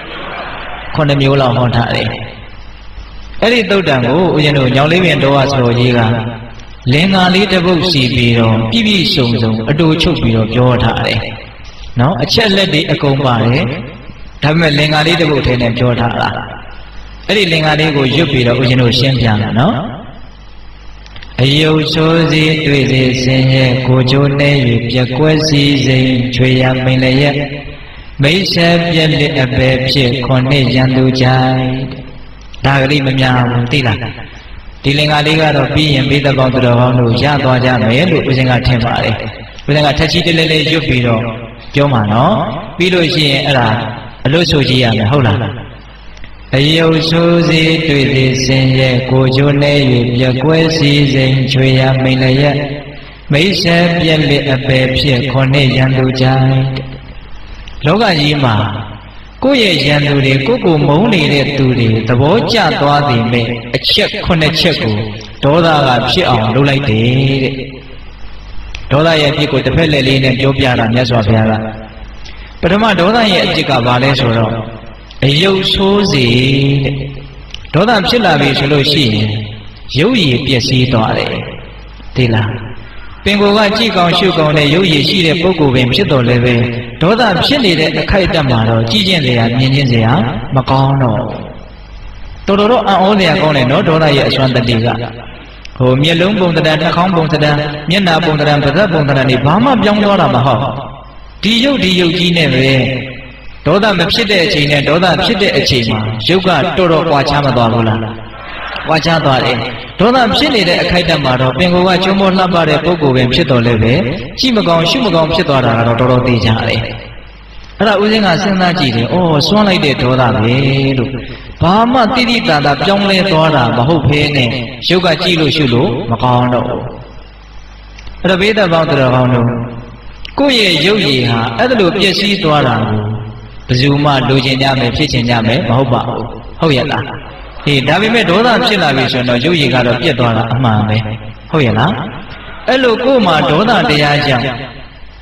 9မျိုးလောက်ဟောထားတယ်အဲ့ဒီသုတ်တံကိုဦးဇင်းတို့ညောင်လေးပင်တော်ဝဆိုတော်ကြီးကလင်္ကာလေးတစ်ပုဒ်စီပြီးတော့ပြည့်ပြည့်စုံစုံအတူချုပ်ပြီးတော့ပြောထားတယ်နော်အချက်လက်တွေအကုန်ပါတယ်ဒါပေမဲ့လင်္ကာလေးတစ်ပုဒ်ထဲနဲ့ပြောထားတာအဲ့ဒီလင်္ကာလေးကိုရွတ်ပြီးတော့ဦးဇင်းတို့ရှင်းပြတာနော်အယုတ်ဆိုးစီတွေ့စေစင်ရဲ့ကိုချိုးနေ၍ပြက်ကွက်စီစိန်ချွေရမိန်လည်းရဲ့မိတ်ဆက်ပြက်လက်အပဲဖြစ်9ရန်သူကြိုင်ဒါကလေးမများဘူးသိလားဒီလင်္ကာလေးကတော့ပြီးရင်မိသက်ပေါင်းသူတော်ကောင်းတို့ရသွားကြမယ်လို့ဦးဇင်းကထင်ပါတယ်ဦးဇင်းကထက်ချီတလဲလဲရွတ်ပြီးတော့ပြောမှာနော်ပြီးလို့ရှိရင်အဲ့ဒါအလို့ဆိုကြည့်ရမယ်ဟုတ်လားအယုတ်ဆိုးစီတွေ့သည်စင်ရဲ့ကိုချိုးနေ၍ပြက်ကွဲစီစိန်ချွေရမိန်လည်းရဲ့မိတ်ဆက်ပြက်လက်အပဲဖြစ်9ရန်သူကြိုင်လောကကြီးမှာကိုယ့်ရဲ့ရန်သူတွေကိုမုန်းနေတဲ့သူတွေသဘောကျသွားသည်မဲ့အချက်9ချက်ကိုဒေါသကဖြစ်အောင်လုပ်လိုက်တယ်တဲ့ဒေါသရဲ့အဖြစ်ကိုတစ်ဖက်လက်လေးနဲ့ပြောပြတာမြတ်စွာဘုရားကပထမဒေါသရဲ့အဖြစ်ကဘာလဲဆိုတော့အယုတ်ဆိုးစေတဲ့ဒေါသဖြစ်လာပြီဆိုလို့ရှိရင်ရုပ်ရည်ပျက်စီးသွားတယ်သိလားပင်ကိုယ်ကကြည့်ကောင်းရှုကောင်းတဲ့ရုပ်ရည်ရှိတဲ့ပုဂ္ဂိုလ်ပင်ဖြစ်တော်လည်းပဲဒေါသဖြစ်နေတဲ့အခိုက်အတန့်မှာတော့ကြည်ကျင့်စရာမြင်ချင်းစရာမကောင်းတော့တော်တော်အံ့ဩစရာကောင်းတယ်နော်ဒေါသရဲ့အစွမ်းတတိကမျက်လုံးပုံသဏ္ဍာန်နှာခေါင်းပုံသဏ္ဍာန်မျက်နှာပုံသဏ္ဍာန်ပါးစပ်ပုံသဏ္ဍာန်တွေဘာမှပြောင်းသွားတာမဟုတ်ဒီရုပ်ကြီးနဲ့ပဲဒေါသမဖြစ်တဲ့အချိန်နဲ့ဒေါသဖြစ်တဲ့အချိန်မှာရုပ်ကတော်တော်ကွာခြားမသွားဘူးလားကွာခြားသွားတယ်ဒေါသဖြစ်နေတဲ့အခိုက်အတန့်မှာတော့ပင်ကိုယ်ကကျွမ်းမောလှပတဲ့ပုဂ္ဂိုလ်ပင်ဖြစ်တော်လည်းပဲကြည့်မကောင်းရှုမကောင်းဖြစ်သွားတာကတော့တော်တော်သိကြတယ်အဲ့ဒါဦးဇင်းကစဉ်းစားကြည့်တယ်စွန့်လိုက်တဲ့ဒေါသပဲလို့ဘာမှတိတိတသာပြောင်းလဲသွားတာမဟုတ်ဘဲနဲ့ရုပ်ကကြည့်လို့ရှုလို့မကောင်းတော့ဘူးအဲ့ဒါဘိဓဘောင်းတော်ကောင်းတို့ကိုယ့်ရဲ့ရုပ်ရည်ဟာအဲ့ဒါလိုပျက်စီးသွားတာကိုဘယ်သူမှလိုချင်ကြမယ်ဖြစ်ချင်ကြမယ်မဟုတ်ပါဘူးဟုတ်ရဲ့လားဒါပေမဲ့ဒေါသဖြစ်လာပြီဆိုတော့ရုပ်ရည်ကတော့ပြတ်သွားတာအမှန်ပဲဟုတ်ရဲ့လားအဲ့လိုကိုယ်မှာဒေါသတရားကြောင့်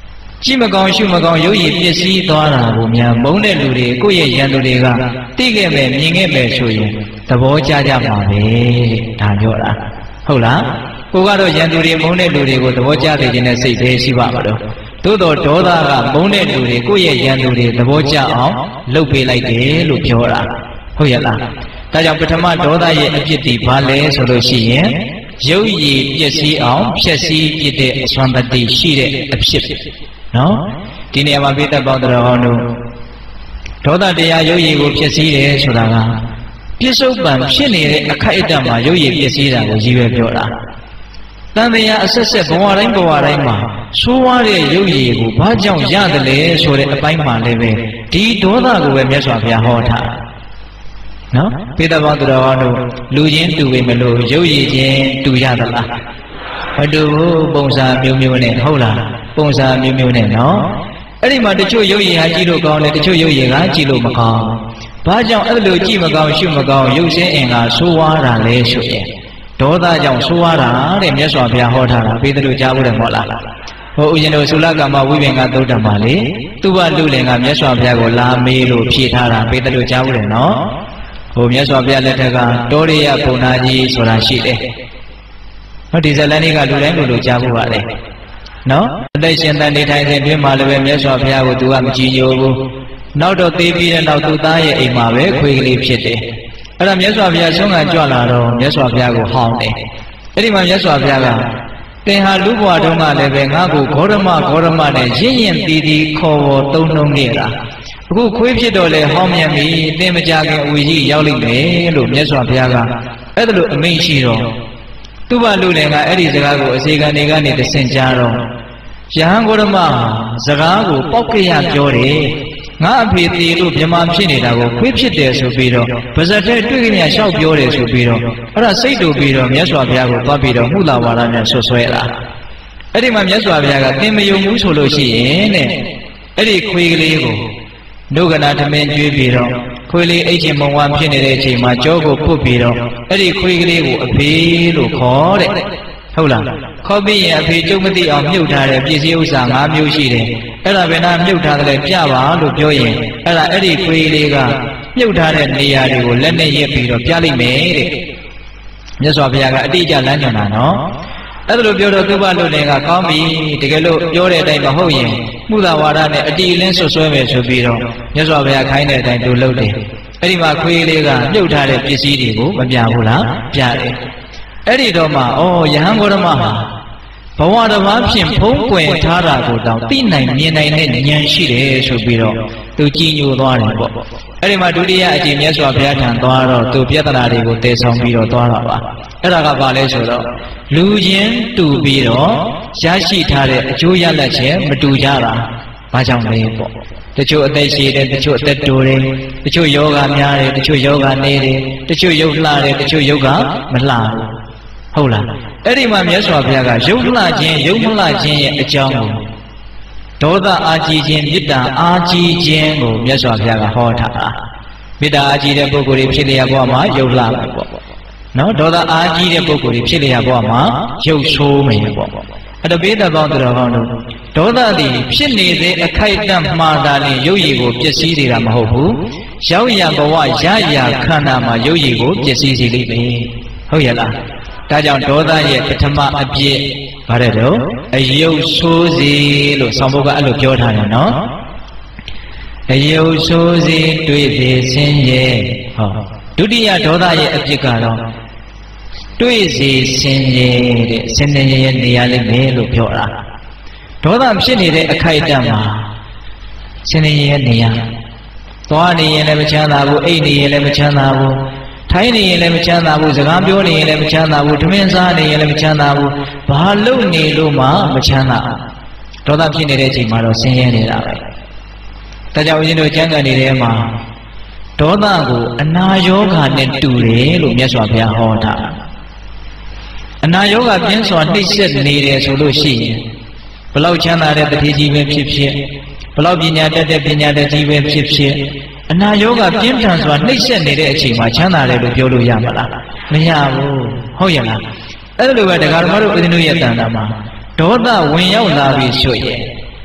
ရှိမကောင်းရှုမကောင်းရုပ်ရည်ပစ္စည်းသွားတာကိုများမုန်းတဲ့လူတွေကိုယ့်ရဲ့ရန်သူတွေကသိခဲ့မယ်မြင်ခဲ့မယ်ဆိုရင်သဘောကျကြမှာပဲဒါပြောတာဟုတ်လားကိုကတော့ရန်သူတွေမုန်းတဲ့လူတွေကိုသဘောကျသိခြင်းနဲ့စိတ်သေးရှိပါမလို့သို့တော်ဒေါသကမုန်းတဲ့လူတွေကိုယ့်ရဲ့ရန်သူတွေသဘောကျအောင်လုပ်ပေးလိုက်တယ်လို့ပြောတာဟုတ်ရဲ့လားဒါကြောင့်ပထမဒေါသရဲ့အဖြစ်ဒီဘာလဲဆိုလို့ရှိရင်ရုပ်ရည်ပစ္စည်းအောင်ဖြည့်ဆည်းပြတဲ့အစွမ်းတတိရှိတဲ့အဖြစ်နော်ဒီနေရာမှာပိဋကပေါင်းတော်ဟောတို့ဒေါသတရားရုပ်ရည်ကိုဖြည့်ဆည်းတယ်ဆိုတာကပြစ္ဆုတ်ပံဖြစ်နေတဲ့အခိုက်အတန့်မှာရုပ်ရည်ပစ္စည်းတာကိုရည်ရွယ်ပြောတာတန်တရားအဆက်ဆက်ဘဝတိုင်းမှာဆိုးဝါးတဲ့ရုပ်ရည်ကိုဘာကြောင့်ရတယ်လဲဆိုတဲ့အပိုင်းမှာလည်းပဲဒီဒေါသကိုပဲမြတ်စွာဘုရားဟောထားနော်ပိဋကပေါင်းတော်ဟောတို့လူချင်းတူပေမလို့ရုပ်ရည်ချင်းတူရသလားမတူဘူးပုံစံမျိုးမျိုးနဲ့ဟုတ်လားပုံစံမျိုးမျိုးနဲ့နော်အဲ့ဒီမှာတချို့ရုပ်ရည်ဟာကြည့်လို့ကောင်းတယ်တချို့ရုပ်ရည်ကကြည့်လို့မကောင်းဘာကြောင့်အဲ့လိုကြည့်မကောင်းရှုမကောင်းရုပ်စင်းအင်္ဂါဆိုးဝါးတာလဲဆိုရင်ဒေါသကြောင့်ဆိုးဝါးတာတဲ့မြတ်စွာဘုရားဟောထားတာပေးတယ်လို့ကြားဖို့တယ်မဟုတ်လားဟိုဦးဇင်းတို့သုလကမ္မဝိပင်္ဂသုတ်တံမှာလေသူ့ဘလူလင်ကမြတ်စွာဘုရားကိုလာမေးလို့ဖြေထားတာပေးတယ်လို့ကြားဖို့တယ်နော်ဟိုမြတ်စွာဘုရားလက်ထက်ကတောရိယဘုံနာကြီးဆိုတာရှိတယ်ဟောဒီဇလန်လေးကလူတိုင်းလူကြားဖို့ပါလေနော်အသက်ရှင်တန်နေထိုင်စဉ်တွင်မှာလည်းပဲမြတ်စွာဘုရားကိုသူကမကြည်ညိုဘူးနောက်တော့သိပြီးတဲ့နောက်သူသားရဲ့အိမ်မှာပဲခွေးကလေးဖြစ်တယ်အဲ့ဒါမြတ်စွာဘုရားဆုံးကကြွလာတော့မြတ်စွာဘုရားကိုဟောင်းတယ်အဲ့ဒီမှာမြတ်စွာဘုရားကသင်ဟာလူဘဝတုန်းကလည်းပဲငါ့ကိုဂေါရမနဲ့ရင့်ရင်တီးတီးခေါ်ဝေါ်သုံးနှုံခဲ့တာအခုခွေးဖြစ်တော့လေဟောင်းမြန်ပြီသင်မကြခင်အဝီကြီးရောက်လိမ့်မယ်လို့မြတ်စွာဘုရားကအဲ့ဒါလိုအမိန့်ရှိတော့သူ့ဘလူလည်းကအဲ့ဒီစကားကိုအစီကံတွေကနေတဆင့်ကြားတော့ယဟန်ဂေါရမစကားကိုပောက်ကြရပြောတယ်ငါအဖေသေးလို့မြမဖြစ်နေတာကိုခွေးဖြစ်တယ်ဆိုပြီးတော့ဗဇက်ထဲတွေ့ကြမြလျှောက်ပြောတယ်ဆိုပြီးတော့အဲ့ဒါစိတ်တူပြီးတော့မြတ်စွာဘုရားကိုသွားပြီးတော့မှုလာဝါဒနဲ့ဆွဆွဲလာအဲ့ဒီမှာမြတ်စွာဘုရားကသင်မယုံဘူးဆိုလို့ရှိရင်တဲ့အဲ့ဒီခွေးကလေးကိုနှုတ်ကနာသမင်းကျွေးပြီးတော့ခွေးလေးအိတ်ချင်မုံဝါဖြစ်နေတဲ့အချိန်မှာကြောကိုပုတ်ပြီးတော့အဲ့ဒီခွေးကလေးကိုအဖေလို့ခေါ်တဲ့ဟုတ်လားခေါ်ပြီးရင်အဖေကျုပ်မသိအောင်မြုပ်ထားတဲ့ပစ္စည်းဥစ္စာ၅မျိုးရှိတယ်အဲ့ဒါဘယ်နှမြုပ်ထားတယ်ပြပါလို့ပြောရင်အဲ့ဒါအဲ့ဒီခွေးလေးကမြုပ်ထားတဲ့နေရာတွေကိုလက်နဲ့ရက်ပြီးတော့ပြလိုက်မယ်တဲ့မြတ်စွာဘုရားကအတိအကျလမ်းညွှန်တာနော်အဲ့ဒါလိုပြောတော့သူ့ဘလူလည်းကကောင်းပြီတကယ်လို့ပြောတဲ့အတိုင်းမဟုတ်ရင်မှုသာဝါဒနဲ့အတီအလင်းဆွဆွဲမယ်ဆိုပြီးတော့မြတ်စွာဘုရားခိုင်းတဲ့အတိုင်းသူလုပ်တယ်အဲ့ဒီမှာခွေးလေးကမြုပ်ထားတဲ့ပစ္စည်းတွေကိုမပြဘူးလားပြတယ်အဲ့ဒီတော့မှဩယဟန်ဂေါရမဟာဘဝတစ်ပါးဖြင့်ဖုံးကွယ်ထားတာကိုတောင်သိနိုင်မြင်နိုင်တဲ့ဉာဏ်ရှိတယ်ဆိုပြီးတော့သူကြည်ညိုသွားတယ်ပေါ့အဲ့ဒီမှာဒုတိယအကြိမ်မြတ်စွာဘုရားထံသွားတော့သူပြဿနာတွေကိုတည်ဆောင်ပြီးတော့သွားတာပါအဲ့ဒါကဘာလဲဆိုတော့လူချင်းတူပြီးတော့ရရှိထားတဲ့အကျိုးရလဒ်ချင်းမတူကြတာဘာကြောင့်လဲပေါ့တချို့အသက်ရှိတယ်တချို့အသက်တိုတယ်တချို့ယောဂများတယ်တချို့ယောဂနေတယ်တချို့ယုတ်လှတယ်တချို့ယုတ်ကမလှဘူးဟုတ်လားအဲ့ဒီမှာမြတ်စွာဘုရားကယုတ်လှခြင်းယုတ်မလှခြင်းရဲ့အကြောင်းကိုဒေါသအာကြီးခြင်းမေတ္တာအာကြီးခြင်းကိုမြတ်စွာဘုရားကဟောထားတာမေတ္တာအာကြီးတဲ့ပုဂ္ဂိုလ်တွေဖြစ်လျက်ဘဝမှာယုတ်လှမယ်ပေါ့နော်ဒေါသအာကြီးတဲ့ပုဂ္ဂိုလ်တွေဖြစ်လျက်ဘဝမှာယုတ်ဆိုးမယ်ပေါ့အဲ့တော့ပိဋကပေါင်းတော်ကောင်းတို့ဒေါသသည်ဖြစ်နေတဲ့အခိုက်အတန့်မှားတာနဲ့ရုပ်ရည်ကိုပျက်စီးစေတာမဟုတ်ဘူးရောက်ရဘဝရရခန္ဓာမှာရုပ်ရည်ကိုပျက်စီးစေလိမ့်မယ်ဟုတ်ရဲ့လားဒါကြောင့်ဒေါသရဲ့ပထမအပြစ်ဗါတဲ့တော့အယုတ်ဆိုးစေလို့ဆောင်းဘုတ်ကအဲ့လိုပြောထားတယ်နော်အယုတ်ဆိုးစေတွေ့စေဆင်းရဲဟောဒုတိယဒေါသရဲ့အပြစ်ကတော့တွေ့စေဆင်းရဲတဲ့ဆင်းရဲရဲ့နေရာလိမ့်မယ်လို့ပြောတာဒေါသဖြစ်နေတဲ့အခိုက်အတန့်မှာဆင်းရဲရဲ့နေရာသွားနေရင်လည်းမချမ်းသာဘူးအိတ်နေရင်လည်းမချမ်းသာဘူးထိုင်းနေရင်လည်းမချမ်းသာဘူးစကားပြောနေရင်လည်းမချမ်းသာဘူးထမင်းစားနေရင်လည်းမချမ်းသာဘူးဘာလို့နေလို့မှမချမ်းသာဒေါသဖြစ်နေတဲ့အချိန်မှာတော့ဆင်းရဲနေတာပဲဒါကြောင့်ဦးဇင်းတို့ကျမ်းဂန်တွေထဲမှာဒေါသကိုအနာယောဂါနဲ့တူတယ်လို့မြတ်စွာဘုရားဟောတာအနာယောဂါပြင်းစွာနှိမ့်ဆက်နေတယ်ဆိုလို့ရှိရင်ဘလောက်ချမ်းသာတဲ့တတိကြီးပဲဖြစ်ဖြစ်ဘလောက်ပညာတတ်တဲ့ပညာတတ်ကြီးပဲဖြစ်ဖြစ်အနာယောဂပြင်းထန်စွာနှိမ့်ဆက်နေတဲ့အချိန်မှာချမ်းသာတယ်လို့ပြောလို့ရမလားမရဘူးဟုတ်ရဲ့လားအဲ့လိုပဲတရားဓမ္မတို့ဦးဇင်းတို့ရဲ့တဏ္ဍာမှာဒေါသဝင်ရောက်လာပြီဆိုရင်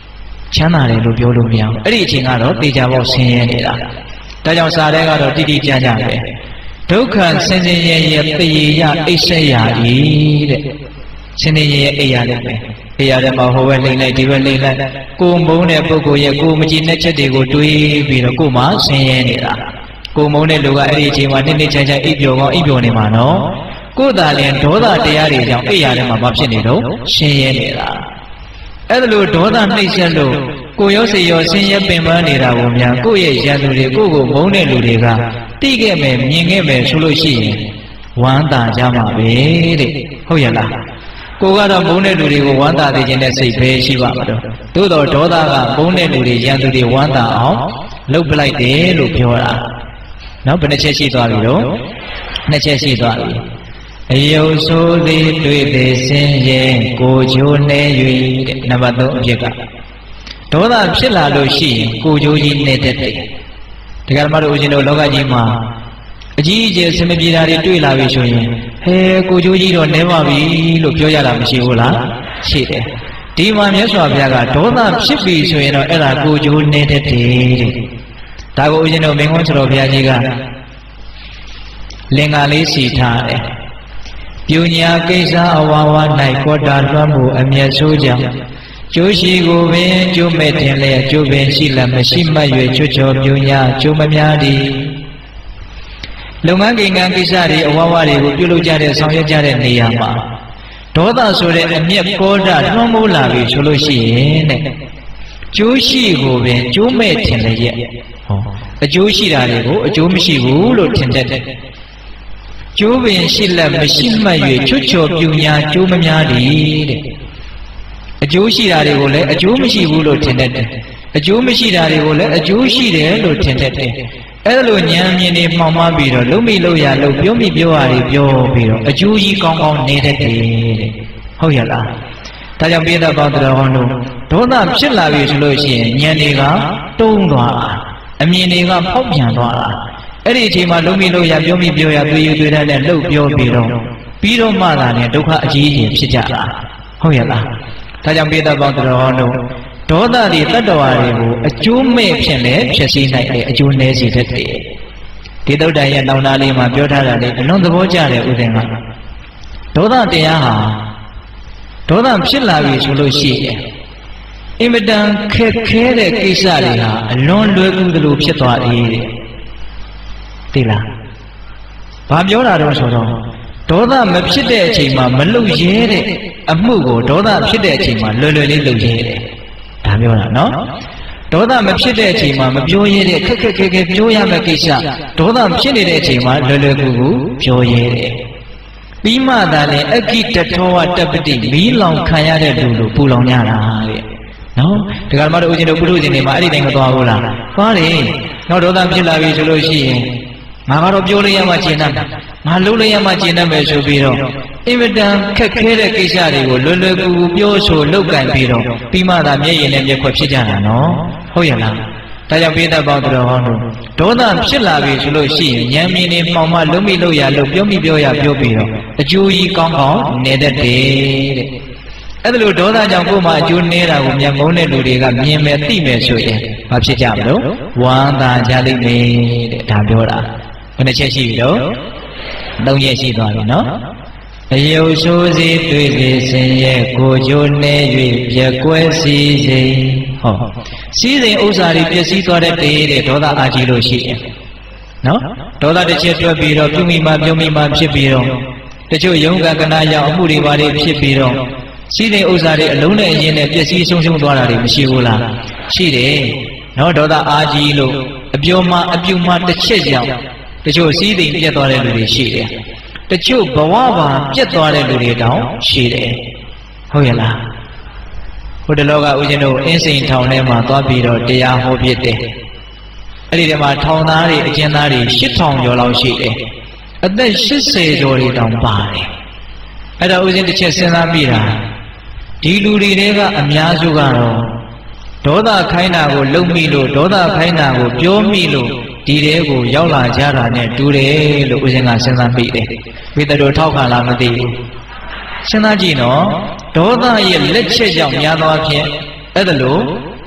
ချမ်းသာတယ်လို့ပြောလို့မရဘူးအဲ့ဒီအချိန်ကတော့တေချာပေါက်ဆင်းရဲနေတာဒါကြောင့်စာထဲကတော့တိတိကျကျပဲဒုက္ခဆင်းရဲရဲ့တရေရအိတ်ဆက်ရာကြီးတဲ့ဆင်းရဲရဲ့အိတ်ရတယ်ပဲအိတ်ရတယ်မှာဟိုဘက်လိမ့်လိုက်ဒီဘက်လိမ့်လိုက်ကိုမုန်းတဲ့ပုဂ္ဂိုလ်ရဲ့ကိုမကြည်တဲ့ချက်တွေကိုတွေးပြီးတော့ကိုမှဆင်းရဲနေတာကိုမုန်းတဲ့လူကအဲ့ဒီအချိန်မှာနှစ်နှစ်ချာချာအိပ်ပျော်ကောင်းအိပ်ပျော်နေမှာနော်ကိုယ်သာလျှင်ဒေါသတရားတွေကြောင့်အိပ်ရတယ်မှာမဖြစ်နေတော့ရှင်းရဲနေတာအဲ့ဒါလို့ဒေါသနှိမ့်ဆက်လို့ကိုရောစေရောဆင်းရဲပင်ပန်းနေတာကိုများကိုယ့်ရဲ့ရန်သူတွေကိုကိုမုန်းတဲ့လူတွေကတိခဲ့မယ်မြင်ခဲ့မယ်ဆိုလို့ရှိရင်ဝမ်းသာကြမှာပဲတဲ့ဟုတ်ရဲ့လားကိုကတော့မုန်းတဲ့လူတွေကိုဝမ်းသာစေခြင်းနဲ့စိတ်ပဲရှိပါမှာတော့သို့တော့ဒေါသကမုန်းတဲ့လူတွေရန်သူတွေဝမ်းသာအောင်လုပ်ပလိုက်တယ်လို့ပြောတာနော်ဘယ်နှချက်ရှိသွားပြီတော့နှစ်ချက်ရှိသွားပြီအယုတ်ဆိုးသည်တွေ့သည်ဆင်းရဲကိုချိုးနေ၍တဲ့နံပါတ်3အဖြစ်ကဒေါသဖြစ်လာလို့ရှိရင်ကိုချိုးကြီးနေတတ်တယ်ဒီကရမတို့ဦးဇင်းတို့လောကကြီးမှာအကြီးအကျယ်ဆင်မပြေတာတွေတွေ့လာပြီဆိုရင်ဟဲကိုချိုးကြီးတော့နေပါပြီလို့ပြောရတာမရှိဘူးလားရှိတယ်ဒီမှာမြတ်စွာဘုရားကဒေါသဖြစ်ပြီဆိုရင်တော့အဲ့ဒါကိုချိုးနေတတ်တယ်တဲ့ဒါကိုဦးဇင်းတို့မင်းကွန်းဆရာတော်ဘုရားကြီးကလင်္ကာလေးစီထားတယ်ပညာကိစ္စအဝါဝ၌ကောတာလွှမ်းမှုအမျက်ဆိုးကြောင့်ကျိုးရှိကိုပင်ကျိုးမဲ့တင်လေကျိုးပင်ရှိလက်မရှိမှတ်၍ချွတ်ချော်ပညာကျိုးမများသည်လုပ်ငန်းကိန်းကိစ္စတွေအဝါဝတွေကိုပြုလုပ်ကြတဲ့ဆောင်ရွက်ကြတဲ့နေရာမှာဒေါသဆိုတဲ့အမျက်ကောတာလွှမ်းမိုးလာပြီဆိုလို့ရှိရင်တဲ့ကျိုးရှိကိုပင်ကျိုးမဲ့တင်လေရဲ့ဟောအကျိုးရှိတာတွေကိုအကျိုးမရှိဘူးလို့ထင်တတ်တယ်ကျိုးပင်ရှိလက်မရှိမှတ်၍ချွတ်ချော်ပညာကျိုးမများသည်တဲ့အကျိုးရှိတာတွေကိုလည်းအကျိုးမရှိဘူးလို့ထင်တတ်တယ်အကျိုးမရှိတာတွေကိုလည်းအကျိုးရှိတယ်လို့ထင်တတ်တယ်အဲ့လိုဉာဏ်မြင်နေမှောင်မှပြီးတော့လုံးမိလို့ရလို့ပြောမိပြောရတွေပြောပြီးတော့အကျိုးကြီးကောင်းကောင်းနေတတ်တယ်တဲ့ဟုတ်ရလားဒါကြောင့်ပိဋကပေါင်းတော်ဟောလို့ဒေါသဖြစ်လာပြီဆိုလို့ရှိရင်ဉာဏ်တွေကတုံးသွားတာအမြင်တွေကဖောက်ပြန်သွားတာအဲ့ဒီအချိန်မှာလုံးမိလို့ရပြောမိပြောရတွေ့ရတွေ့တဲ့လှုပ်ပြောပြီးတော့မှသာနဲ့ဒုက္ခအကြီးကြီးဖြစ်ကြတာဟုတ်ရလားဒါကြောင့်ပိဋကပေါင်းတော်ဟောလို့ဒေါသတွေတတ္တဝါတွေကိုအကျိုးမဲ့ဖြစ်နေဖြစ်စီနိုင်တယ်အကျိုးနည်းစေတတ်တယ်ဒီသုတ္တန်ရဲ့တောင်းတာလေးမှာပြောထားတာလေအလွန်သဘောကျတယ်ဥဒင်ကဒေါသတရားဟာဒေါသဖြစ်လာပြီဆိုလို့ရှိရင်အင်မတန်ခက်ခဲတဲ့ကိစ္စတွေဟာအလွန်လွယ်ကူသလိုဖြစ်သွားတယ်သိလားဘာပြောတာတော့ဆိုတော့ဒေါသမဖြစ်တဲ့အချိန်မှာမလုပ်ရဲတဲ့အမှုကိုဒေါသဖြစ်တဲ့အချိန်မှာလွယ်လွယ်လေးလုပ်ရဲတယ်ဒါပြောတာနော်ဒေါသမဖြစ်တဲ့အချိန်မှာမပြောရဲတဲ့ခက်ခက်ခဲခဲပြောရမယ့်ကိစ္စဒေါသဖြစ်နေတဲ့အချိန်မှာလွယ်လွယ်ကူကူပြောရဲတယ်ပြီးမှသာလေအကိတထောဝတပတိမီးလောင်ခံရတဲ့လူလိုပူလောင်ရတာတဲ့နော်ဒီကရမတို့ဦးဇင်းတို့ပုထုဇဉ်တွေမှာအဲ့ဒီတိုင်းမသွားဘူးလားသွားတယ်နော်ဒေါသဖြစ်လာပြီဆိုလို့ရှိရင်ငါကတော့ပြောလို့ရမှကျင်တတ်ငါလုပ်လို့ရမှကျင်တတ်မယ်ဆိုပြီးတော့အင်မတန်ခက်ခဲတဲ့ကိစ္စတွေကိုလွယ်လွယ်ကူကူပြောဆိုလုပ်ကင်ပြီးတော့ပြီးမှသာမျက်ရည်နဲ့မျက်ခွက်ဖြစ်ကြတာနော်ဟုတ်ရဲ့လားဒါကြောင့်ပိဋကပေါင်းတော်ဟောလို့ဒေါသဖြစ်လာပြီဆိုလို့ရှိရင်ဉာဏ်မြင်နေမှောင်မှလုံးမိလို့ရလို့ပြောမိပြောရပြောပြီးတော့အကျိုးကြီးကောင်းကောင်းနေတတ်တယ်တဲ့အဲ့ဒါလို့ဒေါသကြောင့်ကိုယ်မှာအကျိုးနေတာကိုမျက်မုံးတဲ့လူတွေကမြင်မယ်သိမယ်ဆိုရင်ဘာဖြစ်ကြမလို့ဝမ်းသာကြလိမ့်မယ်တဲ့ဒါပြောတာဘယ်နှချက်ရှိပြီတော့၃ချက်ရှိသွားပြီနော်အယုတ်ဆိုးစီတွေ့စေဆင်းရဲကိုချိုးနေ၍ပြက်ကွဲစီစိန်ဟောစီစိန်ဥစ္စာတွေပျက်စီးသွားတဲ့ဒေါသအာကြီးလို့ရှိတယ်နော်ဒေါသတစ်ချက်တွက်ပြီးတော့ပြုမိမှပြုံမိမှဖြစ်ပြီးတော့တချို့ယုံကကနာရောက်အမှုတွေပါတွေဖြစ်ပြီးတော့စီစိန်ဥစ္စာတွေအလုံးနဲ့အရင်နဲ့ပျက်စီးဆုံးရှုံးသွားတာတွေမရှိဘူးလားရှိတယ်နော်ဒေါသအာကြီးလို့အပြောမှအပြုမှတစ်ချက်ကြောင့်တချို့စီးသိမ်ပြတ်သွားတဲ့လူတွေရှိတယ်တချို့ဘဝပါပြတ်သွားတဲ့လူတွေတောင်ရှိတယ်ဟုတ်ရဲ့လားဟိုတလောကဦးဇင်းတို့အင်းစိန်ထောင်ထဲမှာသွားပြီးတော့တရားဟောပြတယ်အဲ့ဒီထဲမှာထောင်သားတွေအကျဉ်းသားတွေ8000ကျော်လောက်ရှိတယ်အသက်80ကျော်တွေတောင်ပါတယ်အဲ့တော့ဦးဇင်းတစ်ချက်စဉ်းစားမိတာဒီလူတွေကအများစုကတော့ဒေါသခိုင်းတာကိုလုံမိလို့ဒေါသခိုင်းတာကိုပြောမိလို့ဒီတဲကိုရောက်လာကြတာနဲ့တူတယ်လို့ဦးဇင်းကစဉ်းစားမိတယ်။မိတ္တတို့ထောက်ခံလားမသိဘူး။စဉ်းစားကြည့်နော်ဒေါသရဲ့လက်ချက်ကြောင့်များသောအားဖြင့်အဲ့ဒါလို့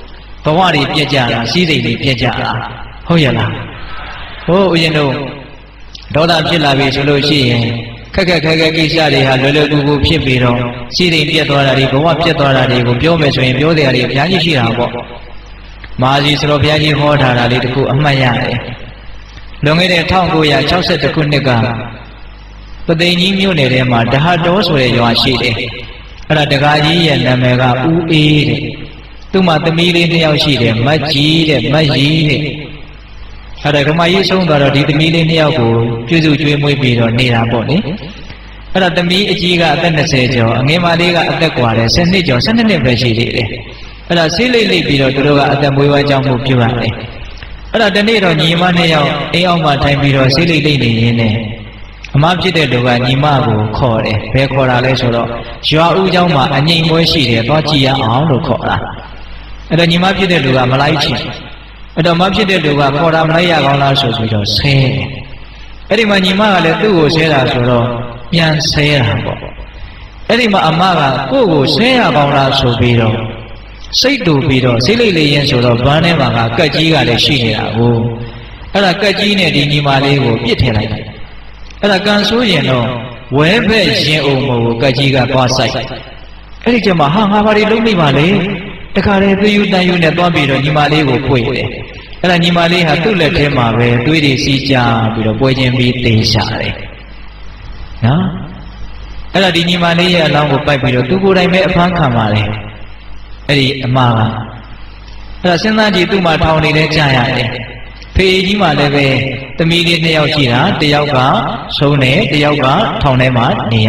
Bawari Piajara, Sidi Piajara, Hoyala. Oh, you know, Doda Pilavi Solution, Kaka Kisari, Lulu Pipiro, Sidi Piatori, Bawa Piatori, Biomes, Biodi, Yanishira. Mazi Sropiani Hota, Little Amaya. Longere Tangoya, Chauset the Kuniga. But they knew them, the hard doors where you are shitty. Radagaji and the Mega U eat. Tuma the million Yashide, Maji, Maji. Hadakamayi soon got a million Yago, Juzu Jimmy or Nira Boni. At the me, Jiga, then the Sejo, and Emaliga at the quarter, send it or send it Vashidi. At a silly libido to look at the Muwa Jammu Purani. At the need of Nimania, Eoma time below silly lady in it. Mabjide Luga Nimago, Kore, Pecora Lesoro, Shua Ujama, and Nimoshi, Bachia, Auto Cora. At the Nimabjide Luga Malaichi. At the Mabjide Luga, Kora Maya Gonasos with us. Say, Erima Nima, let do Sera Soro, Yan Sera. Erima Amaga, Go Sera Gonaso Biro. Say to Biro, silly and sort of Banema, Kajiga, the Shia, who. At a Kajine, the Nimale, Pietela. At a Gansu, you know, wherever Omo, Kajiga, Pasai. Erijama, Havari Lumimale, the Kare, you net Bobby, Nimale, will quit. And a Nimale had to let him away, do it see jam with a boy and beat the shari. No? And a Nimale along with Piper, to go I met upon Kamale. Eri Amara. Rasinaji to my town in a giant. Pay Maleve, the median Yaochina, the Yoga, Sone, the Yoga, Tonema, Nia.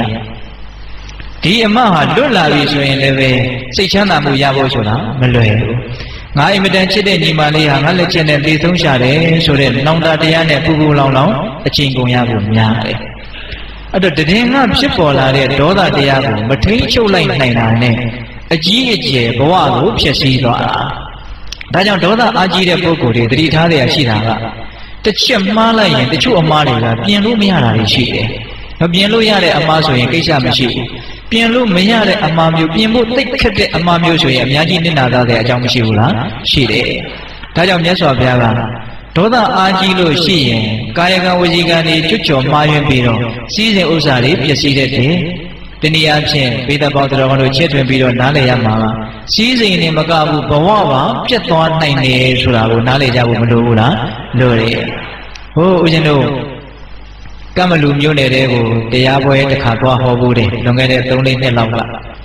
The Amaha, Lula Visu in Leve, Sichana Muyabosuna, Malay. I imitate Nimali, Hangalechen and Bithun Shade, so that Nonda Diane Pugu Long, a Chingoyabu Yare. At the day of Shipola, Doda Diago, but take your line nine. A G. Boago, Pesi Dora. Dajan Doda Aji de Poco, the Ritalia Shira. The Chimala, the two Amara, Pianumia, she. A Pianuya, a Maso in Kisha Machi. Pianu Mayare, a mamu, Pimu, take the Amamu, Yajina, the Ajamshula, she. Dajan Yaso Biara. Doda Aji, she, Kayaga Wajigani, Chucho, Mayan Piro, Season Usari, Piasi. Teniache, Beta Bautra, Chetwin Bido, Nalea Mama, seizing in Magabu, Bawa, Cheton, 9 days, Surabu, Naleja, Mudura, Lore. Oh, you know, Kamalu Munero, the Yabo, the Kakwa Hobude, Longere, only the Lava.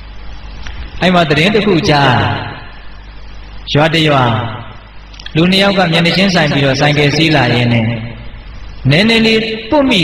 I'm at the end of Kuja. Shwade you are. Lunia Communications and Bido Sanke Sila in it. Nenely, Pumi,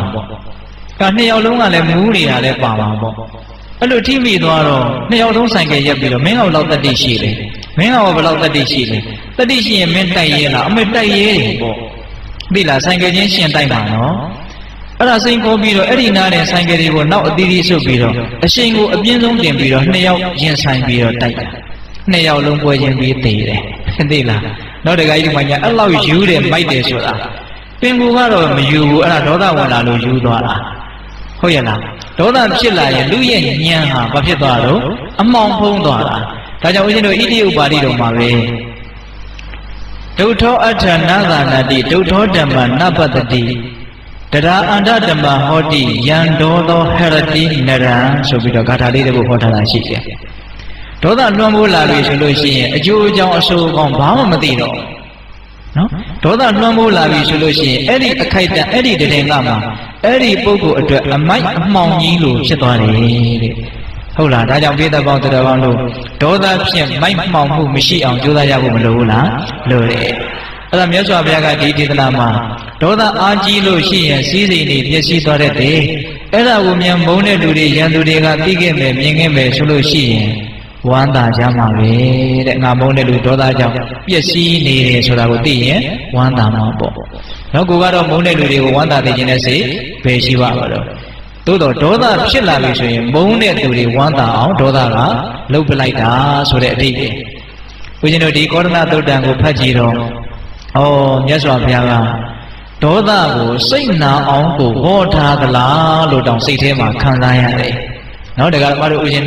Caneo Lunga le Muria le Pama. A little TV Doro, Neo don't sank a yapilo, men of the Dishile, men of the Dishile, the Dishi and Mentayela, Metaye. Bila Sangajan Taimano. But I think Obiro, Erina and Sangari will not Didi Subiro, a single Abian Gambiro, Neo, Jen Sangbiro Taika. Neo Lumbo Jen be Dila. Not a guy who allow you to bite this. Pingugaro, you are another one, I know you. Hoyana, Doda Chilla, Luyan Yana, Papidaro, among Pondora, Tajawino Idio Badido Mare. Toto Atanada Nadi, Toto Dama Napatati, Tada Anda Dama Hoti, Yan Dodo Herati, Nera, so we got a little Hotana Chica. Toda Nomula resolution, a Jew also on Bahamadino. No? Toda Nomula resolution, Eddie Akaita, Eddie the Dengama. Eddie Bogo a might among you, Chetari. Hola, I don't get about the Ravano. Toda Pim, my mom who Michi on Julia Lula, Lure. Alamusa Biaga did the Lama. Toda Aji Lucy and Sisi, Yesi Torete. Ella woman Bone Ludi, Yandudiga, Pigame, Mingame, Sulusi. Wanda Jamare, Namone Ludoda Jam, Yesi, Sodawati, Wanda Mambo. No Gugaro Mone Ludi, Wanda the Genesi, Peshiva. Todo, Doda, Shilla, Bone Ludi, Wanda, Doda, Lopelita, so that day. We know the Corona Dodango Pajiro. Oh, yes, Rabiaga. Doda, sing now, Uncle, water the la, Lodon City, Kanaya. Now the Galmaro, you know.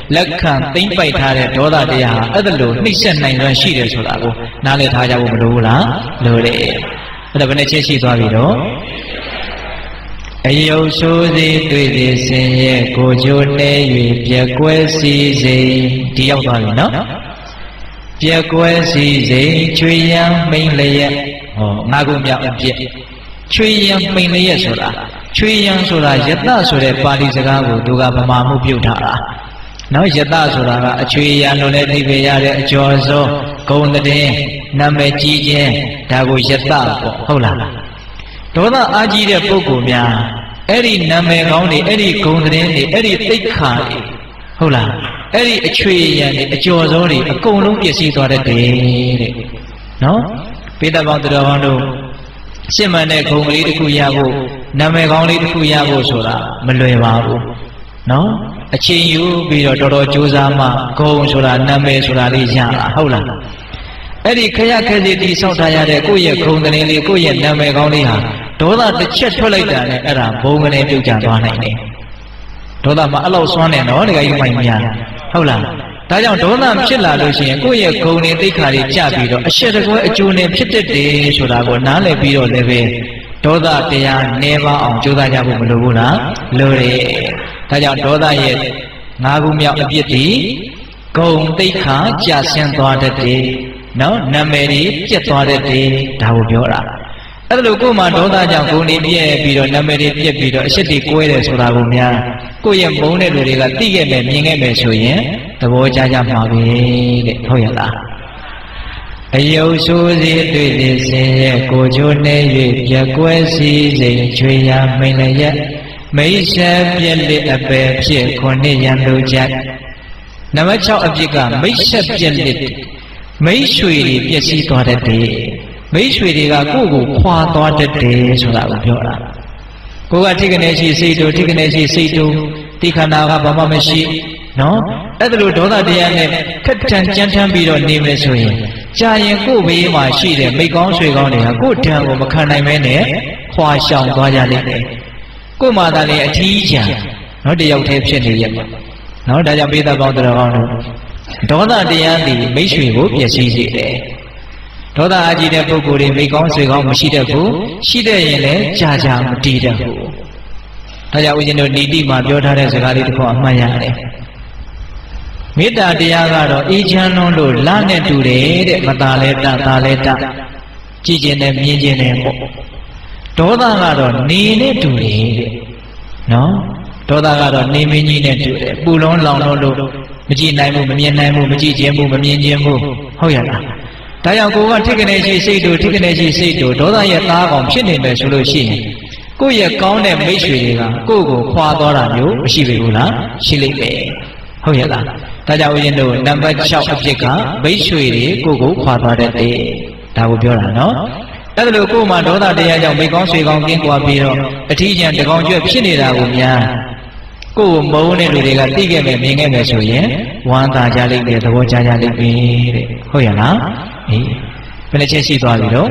လက်ခံသိမ့်ပိုက်ထားတဲ့ဒေါသတရားဟာအဲ့ဒါလိုနှိမ့်ဆက်နိုင်စွမ်းရှိတယ်ဆိုတာကိုနားလည်ထားကြဖို့မလိုဘူးလားလိုတယ်အဲ့ဒါဘယ်နဲ့ချက်ရှိသွားပြီတော့အယုတ်ဆိုးစေတွေ့စေဆင်းရဲကိုကြိုးနေ၍ပြက်ကွဲစီစေဒီရောက်သွားပြီနော်ပြက်ကွဲစီစေချွေရန်မိန်လျက်ဟောငါးခုမြောက်အပြည့်ချွေရန်မိန်လျက်ဆိုတာချွေရန်ဆိုတာယတဆိုတဲ့ပါဠိစကားကိုသူကဗမာမှုပြုတ်ထားတာနော်ယတဆိုတာကအချွေရန်လို့လည်းသိပေရတဲ့အကျော်စောဂုံတဲ့နာမည်ကြီးခြင်းဒါကိုယတပေါ့ဟုတ်လားဒေါသအားကြီးတဲ့ပုဂ္ဂိုလ်များအဲ့ဒီနာမည်ကောင်းတွေအဲ့ဒီဂုံသတင်းတွေအဲ့ဒီသိက္ခာတွေဟုတ်လားအဲ့ဒီအချွေရန်တွေအကျော်စောတွေအကုန်လုံးပြည့်စည်သွားတတ်တယ်တဲ့နော်ပိဋကပေါင်းတော်ကောင်းတို့ရှင်းမှန်တဲ့ဂုံကလေးတစ်ခုရဖို့နာမည်ကောင်းလေးတစ်ခုရဖို့ဆိုတာမလွယ်ပါဘူးနော်အချိန်ယူပြီးတော့တော်တော်ကြိုးစားမှဂုံဆိုတာနာမည်ဆိုတာလေးရတာဟုတ်လားအဲ့ဒီခရခက်စီတီဆောက်ထားရတဲ့ကိုယ့်ရဲ့ဂုံသတင်းလေးကိုယ့်ရဲ့နာမည်ကောင်းလေးဟာဒေါသတစ်ချက်ထွက်လိုက်တာနဲ့အဲ့ဒါဘုံကနေပြုတ်ကျသွားနိုင်တယ်ဒေါသမှာအဲ့လောက်စွမ်းတယ်နော်တကယ်ကြီးမိုင်မရဟုတ်လားဒါကြောင့်ဒေါသဖြစ်လာလို့ရှိရင်ကိုယ့်ရဲ့ဂုံတွေသိက္ခာတွေကျပြီးတော့အရှက်တကွဲအကျိုးနဲ့ဖြစ်တတ်တယ်ဆိုတာကိုနားလည်ပြီးတော့လည်းပဲဒေါသတရားနည်းပါအောင်ကြိုးစားကြဖို့မလိုဘူးလားလိုတယ်ဒါကြောင့်ဒေါသရဲ့၅ခုမြောက်အပြစ်တွေဂုံသိက္ခာကျဆင်းသွားတတ်တယ်နော်နာမည်တွေပြတ်သွားတတ်တယ်ဒါကိုပြောတာအဲ့ဒါလို့ကိုယ်မှာဒေါသကြောင့်ဂုဏ်တွေပြည့်ပြီးတော့နာမည်တွေပြည့်ပြီးတော့အရှက်တွေကွဲတယ်ဆိုတာကိုများကိုယ့်ရဲ့မုန်းတဲ့လူတွေကသိခဲ့မယ်မြင်ခဲ့မယ်ဆိုရင်သဘောကျကြမှာပဲတဲ့ဟုတ်ရလားအယုတ်ဆိုးစေတွေ့စေဆင်းရဲကိုကြိုးနေ၍ပြက်ကွဲစီစိန်ချွေရမိန်လျက်မိတ်ဆက်ပြက်လက်အပယ်ဖြစ်ခုနှစ်ရန်လူကြနံပါတ်6အပြစ်ကမိတ်ဆက်ပြက်လက်မိတ်ရွှေတွေပျက်စီးသွားတတ်တယ်မိတ်ရွှေတွေကကိုယ့်ကိုခွာသွားတတ်တယ်ဆိုတာကိုပြောတာကိုယ်ကထိကနေရှိစိတ်တို့ထိကနေရှိစိတ်တို့ဒီခန္ဓာကဘာမှမရှိနော်အဲ့ဒါလိုဒေါသတရားနဲ့ခက်ထန်ကြမ်းထမ်းပြီးတော့နေမယ်ဆိုရင်ကြာရင်ကိုယ့်ဘေးမှာရှိတဲ့မိကောင်းဆွေကောင်းတွေကကိုယ့်တံကိုမခံနိုင်မဲနဲ့ခွာရှောင်သွားကြလိမ့်မယ်ကိုယ့်မှာသာလေအထီးချံနော်တယောက်တည်းဖြစ်နေရမှာနော်ဒါကြောင့်ပိဿပေါင်းတော်ကောင်းတို့ဒေါသတရားသည်မိတ်ဆွေကိုပျက်စီးစေတယ်ဒေါသအကြီးတဲ့ပုဂ္ဂိုလ်တွေမိကောင်းဆွေကောင်းမရှိတတ်ဘူးရှိတဲ့ရင်လည်းကြာကြာမတည်တတ်ဘူးဒါကြောင့်ဦးဇင်းတို့ဏီတိမှာပြောထားတဲ့စကားလေးတစ်ခုအမှတ်ရတယ်မေတ္တာတရားကတော့အေးချမ်းလုံးလို့လနဲ့တူတယ်တဲ့မตาလဲတตาလဲတကြည်ကျင်တယ်မြင်ကျင်တယ်ပေါ့ဒေါသကတော့နေနဲ့တူတယ်တဲ့နော်ဒေါသကတော့နေမင်းကြီးနဲ့တူတယ်ပူလုံးလောင်လုံးလို့မကြည့်နိုင်ဘူးမမြင်နိုင်ဘူးမကြည့်ခြင်းဘူးမမြင်ခြင်းဘူးဟုတ်ရလားဒါကြောင့်ကိုယ်ကထိကနေရှိစိတ်တို့ထိကနေရှိစိတ်တို့ဒေါသရဲ့သားကောင်ဖြစ်နေမယ်ဆိုလို့ရှိရင်ကိုယ့်ရဲ့ကောင်းတဲ့မိတ်ဆွေတွေကကိုယ့်ကိုခွာသွားတာမျိုးမရှိပေဘူးလားရှိလိမ့်မယ်ဟုတ်ရဲ့လားဒါကြောင့်ဦးဇင်းတို့နံပါတ်6အဖြစ်ကမိတ်ဆွေတွေကိုယ့်ကိုခွာသွားတတ်တယ်ဒါကိုပြောတာနော်အဲ့ဒါလို့ကိုယ်မှာဒေါသတရားကြောင့်မိကောင်းဆွေကောင်းကင်းကွာပြီးတော့အထီးကျန်တကောင်ကျွတ်ဖြစ်နေတာကိုများကိုယ်မုန်းတဲ့လူတွေကသိခဲ့မယ်မြင်ခဲ့မယ်ဆိုရင်ဝမ်းသာကြလိမ့်မယ်သဘောကျကြလိမ့်မယ်တဲ့ဟုတ်ရဲ့လားအေးဘယ်နှချက်ရှိသွားပြီတော့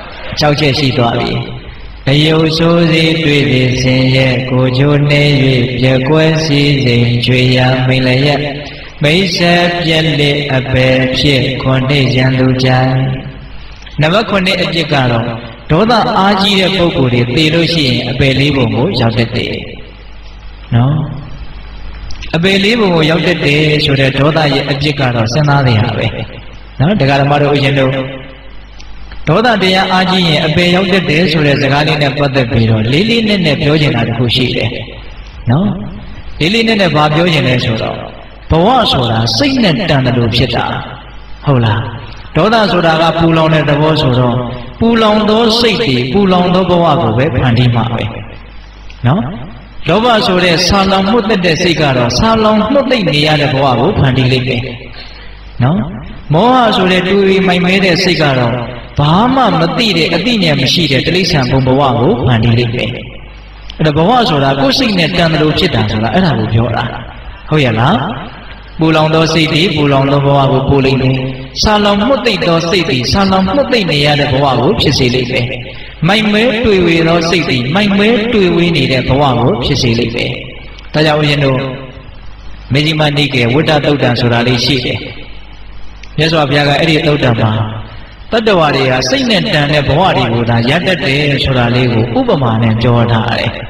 6ချက်ရှိသွားပြီအယုတ်ဆိုးစေတွေ့စေဆင်းရဲကိုကြိုးနေ၍ပြက်ကွဲစီစိန်ချွေရမိန်လျက်မိတ်ဆက်ပြက်လက်အပယ်ဖြစ်ခုနှစ်ရန်သူကြနံပါတ်9အပြစ်ကတော့ဒေါသအားကြီးတဲ့ပုဂ္ဂိုလ်တွေသိလို့ရှိရင်အပယ်လေးပုံကိုရောက်တတ်တယ်နော်အပယ်လေးပုံကိုရောက်တတ်တယ်ဆိုတဲ့ဒေါသရဲ့အပြစ်ကတော့စဉ်းစားနေရပဲနော်တရားဓမ္မတို့ဦးဇင်းတို့ဒေါသတရားအားကြီးရင်အပယ်ရောက်တတ်တယ်ဆိုတဲ့စကားလေးနဲ့ပတ်သက်ပြီးတော့လေးလေးနက်နက်ပြောချင်တာတခုရှိတယ်နော်လေးလေးနက်နက်ဘာပြောချင်လဲဆိုတော့ဘဝဆိုတာစိတ်နဲ့တန်တယ်လို့ဖြစ်တာဟုတ်လားဒေါသဆိုတာကပူလောင်တဲ့သဘောဆိုတော့ပူလောင်သောစိတ်တွေပူလောင်သောဘဝကိုပဲဖန်တီးမှာပဲနော်လောဘဆိုတဲ့ဆာလောင်မှုတ်တဲ့စိတ်ကတော့ဆာလောင်မှုတ်သိမ့်နေရတဲ့ဘဝကိုဖန်တီးလိုက်တယ်နော်မောဟဆိုတဲ့တူရီမိုင်မဲတဲ့စိတ်ကတော့ဘာမှမသိတဲ့အသိဉာဏ်မရှိတဲ့တိရစ္ဆာန်ဘုံဘဝကိုဖန်တီးလိုက်တယ်အဲ့ဒါဘဝဆိုတာကိုယ်စိတ်နဲ့တန်တယ်လို့ဖြစ်တာဆိုတာအဲ့ဒါကိုပြောတာဟုတ်ရဲ့လားပူလောင်သောစိတ်တွေပူလောင်သောဘဝကိုပို့လိုက်တယ်ဆာလောင်မှုတ်သိမ့်သောစိတ်တွေဆာလောင်မှုတ်သိမ့်နေရတဲ့ဘဝကိုဖြစ်စေလိုက်တယ်မိုင်မဲတွေ့ဝေသောစိတ်တွေမိုင်မဲတွေ့ဝေနေတဲ့ဘဝကိုဖြစ်စေလိုက်တယ်ဒါကြောင့်ဦးဇင်းတို့ Mejimani ke Wuta Tutan Surali Shide. Yes, Wabiaga Eddie Totama. Tadawari, Saint and the body would have Yata Surali, Uberman and Jordan.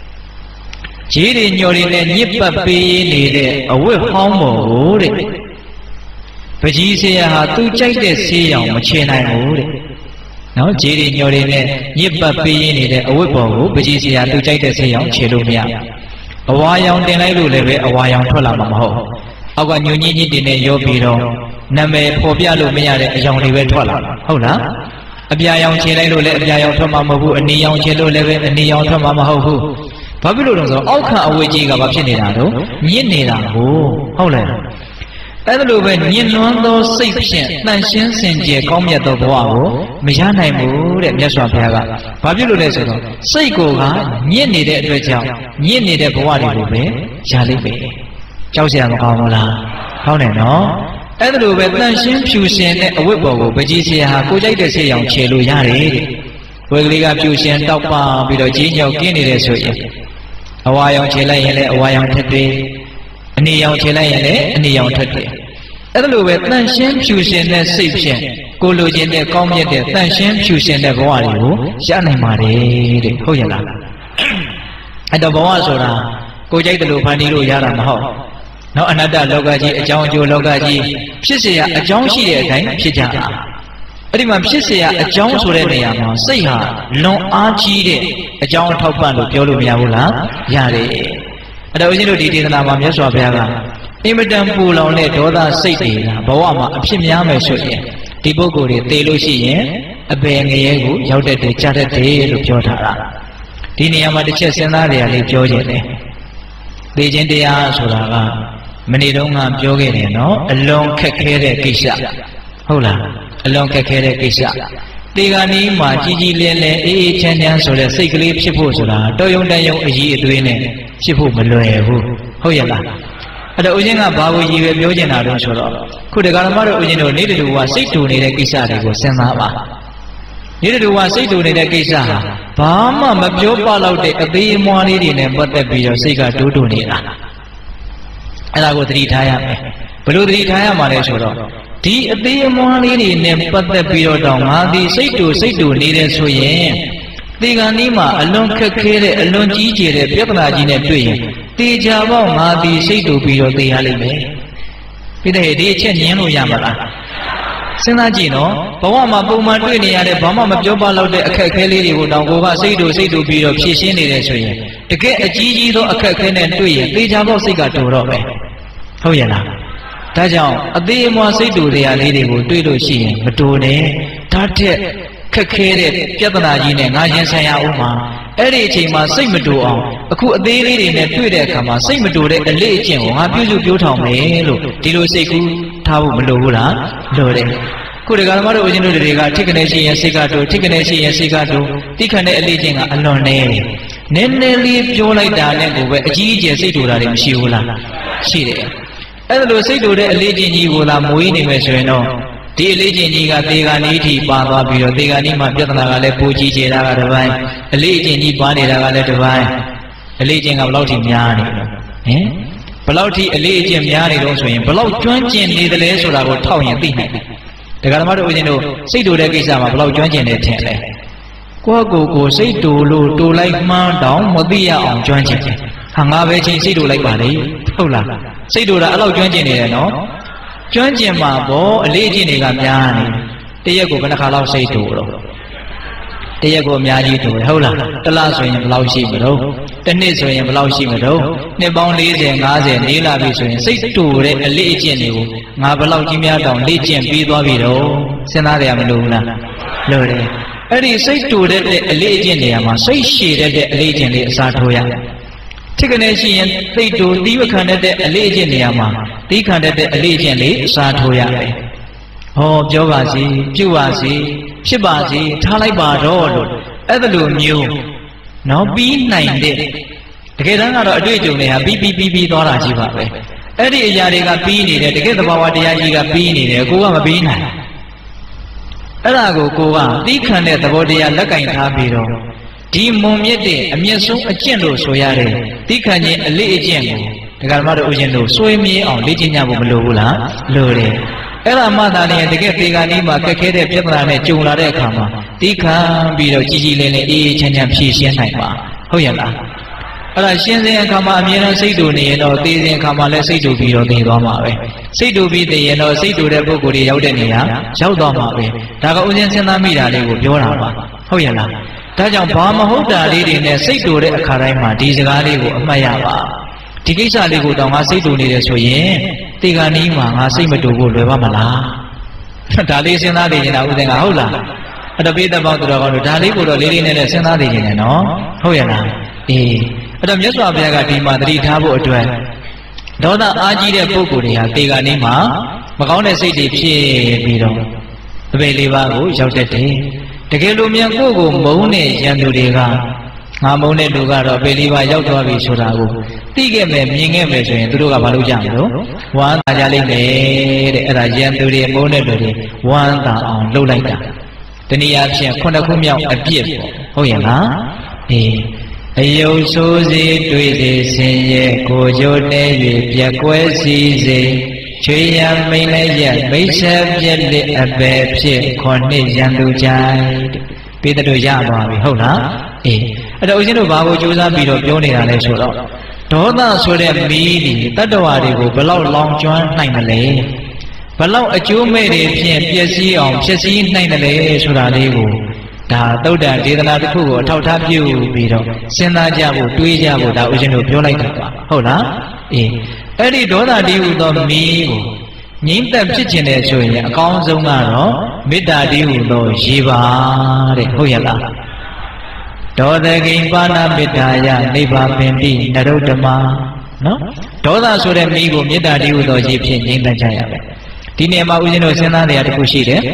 Chiri in your Nipa needed a whip homo wood. Pajisia had two check the sea on Machina wood. No, Chiri in your Nipa needed a whip of Pajisia to check the sea on Chilumia. A Wayan Denailu leve, a Wayan Tolamaho. Our new Nini Dine Yopiro. Name Popialu Mia, a young live Tola. Hola. A Biayan Chilelo, a Biayan Tomamahu, a Neon Chelo leve, a Neon Tomamahu. Pabulus Oka Awajiga Vachinado, Yenida, Hola. Edaluben, Yenuando, Sapien, Nanshin, Senje, Comia do Boavo, Mijana Mood, and Yaswa Pega. Pabulus, Seiko, Yenid Rachel, Yenid Boadi, Jalibe. Chausian Kamola. How no? Edaluben, Nanshin, Pusin, a Whippo, Bajisia, Kujay de Seyon, Chelu Yari. Wiggly Pusin, Topa, Bidojino, Guinea Soya. A Wayan Chile, a Wayan Tete. A neon Chile, a neon Tete. Edaluben, Nanshin, Pusin, and Sapien. Golujin, the Comia, Nanshin, Pusin, the Boadi, Janimari, Hoyala. And the Boazora, Kujay de Lupanilu Yaran Ho. No another Logaji, a John Joe Logaji, Pisia, a John Shia, Pija. Rimam Pisia, a John Surenia, say her, long Archie, a John Topan, Piolo Miaula, Yare. And I was in the detail of Yaswa Bella. Imadam Pool on it, Oda Sati, Bawama, Pimiame Suya, Tibogori, Telusi, a Bang, Yaudet, Chatete, Piotara. Tiniama the Chesenaria, Georgia. The Gendia Suraga. Many don't have Jogi, no? A long Kakere Kisha. Hola, a long Kakere Kisha. Tigani, Majiji Lele, each and answer the sickly Shipusula, Toyondayo, a year doing it, Shipu Maloe, Hoyala. At the Ujina Babu, you have Yojana Sura. Could the Galamara Ujino needed to was sick to need a Kisha, was Semava. Needed to was sick to need a Kisha. Pama, Majopa out a day more needing, but the Bio Sika to Nina. And I would retire. Below the retire Maresura. Tea a day more needing, but the Bio Doma, the say to needed so yen. The Ganima, a long Kakere, a long Gigi, a Piapanagin, the Java, the say to Bio de Halime. With a day Yano Yamara. Senagino, Pawama Buma, the Bama Joba, the Kakeli would now go say to Bio Pishin to get a Gigi to a Kakan and Tui, the Java Siga to Robe. Hoyana. Tajao, a day more say to the lady would do she, but to ne, Tate. Kakere, Piatanajin, and Najan Saya Uma, Erichima, same to all. A cool daily in a Twitter come, same to the legend, have you to Melo, Tilo Seku, Tau Malura, Lore. Could a Galmar original Tikanesi and Sigato, Tikanesi and Sigato, Tikane Legend alone. Nene leave Joe like that, over a Gigi Situra in Shiula. She there. And the Situ the Legend you will have Moini Messerino. The legend got the Ganiti, Papa, the Ganima, Piatana, Puji, Jera, a legend he banded a divine, a legend of Loti Miani. Eh? Palauti, a legend Miani also in Palau 20 neither less or I will tell you. The Garamado Vino, say to the Gisama, Palau 20 and 10. Quago, say to Lu, to like man down, Modia on 20. Hangave, say to like Bali, Tola. Say to the allow 20 no? Johnson Mabo, a lady in Gamiani. Diego Banacalo say to Diego Miadi to Hola, the last one of Lausi Meadow, the next one of Lausi Meadow, Nebon Lizzie and Gazi and Nila Vision, say to a legend, Mabalo Jimia down, legend, Bido, Senaria Meluna, Lord. And he say to the legend, say she that the legend is Satoya. Tikanesi and they do the candidate a legend Yama, the candidate a legend Satoya. Oh, Jovazi, Juazi, Shibazi, Talibado, Evalu new. Now be 9 days. The Kedana do to me a BBB Dora Jiva. Eddie Yariga Beanie, the get about the Yagiga Beanie, go on a bean. Elago Goa, the candidate about the Lakain Tabiro. Di Momiete, a Miasu, a Gendo Soyare, Tikanye, a legend. cái mà được uống đồ xuôi mi ỏng đi trên nhà bụng lù là lù đấy cái là mà ta này thì cái tiền cái này mà cái đẹp nhất là này chung là đấy khám mà tí khám bị rồi chỉ lên này đi chân nhầm xì xén này mà không nhận là là xén xén khám mà miền Nam xây đồ này nó tí xén khám mà lại xây đồ bị rồi thì đó mà vậy xây đồ bị thì nó xây đồ đẹp bố cô đi giàu đến này á giàu đó mà vậy ta có uống xén nam mi ra đây của biểu là mà không nhận là ta chẳng bao mà hốt ra đi thì này xây đồ đấy khá đấy mà đi ra đây của mà ya mà thì cái sao đi của tao ngã xây đồ này để số gì thì cái này mà ngã xây mà đồ của lừa mà là đã đi xén ra đi thì nào cũng ngã là ở đây ta bảo tụi nó còn đã đi của đó đi này xén ra đi này nó không nhận là ở đây nhất là bây giờ thì mà đi tháp bộ trời đó là ai chỉ để bố cụ đi à thì cái này mà có này xây đi phía bị đâu về đi vào của cháu tết đấy để cái lúc miếng của mẫu này chẳng đủ đi cả mẫu này đủ cả rồi về đi vào cháu cho bị sốt ra của tí cái mềm nhìn cái mềm rồi tụi nó vào lúc chẳng đâu hoàn ta ra lên để ở đây chẳng đủ đi mẫu này đủ đi hoàn ta lâu lại cả thế này à xem con đã không nhau ở biết không hiểu hả yêu số gì tuổi gì sinh ye cô cho nên việc việc quê gì gì chuyện nhà mình là gì mấy xem việc lệ ở bề phía con này dàn đủ trái bây giờ đồ ra mà bị hậu lá ở đâu xin đồ vào cô chú ra bị đồ biểu này là này số đó là số đẹp mỹ thì tất cả đều của bao long choán này mà lấy bao lâu ở chỗ mấy để phía gì ông phía gì này là lấy số là lấy của đã đâu đã đi ra được khu của thao tháp yêu bị đó xem ra gia bộ tuy gia bộ đã ở trên đồ biểu lại được hậu lá ở đây đó là điều đó mi của những tập chất trên này rồi nhá con giống là đó biết đã điều đó gì ba để hậu nhận là đó là cái ba năm biết đã ya này ba bên đi nợ đâu mà nó đó là số đẹp mi của biết đã điều đó gì phía những tập trái vậy thì này mà ở trên đồ xem ra thì có gì đấy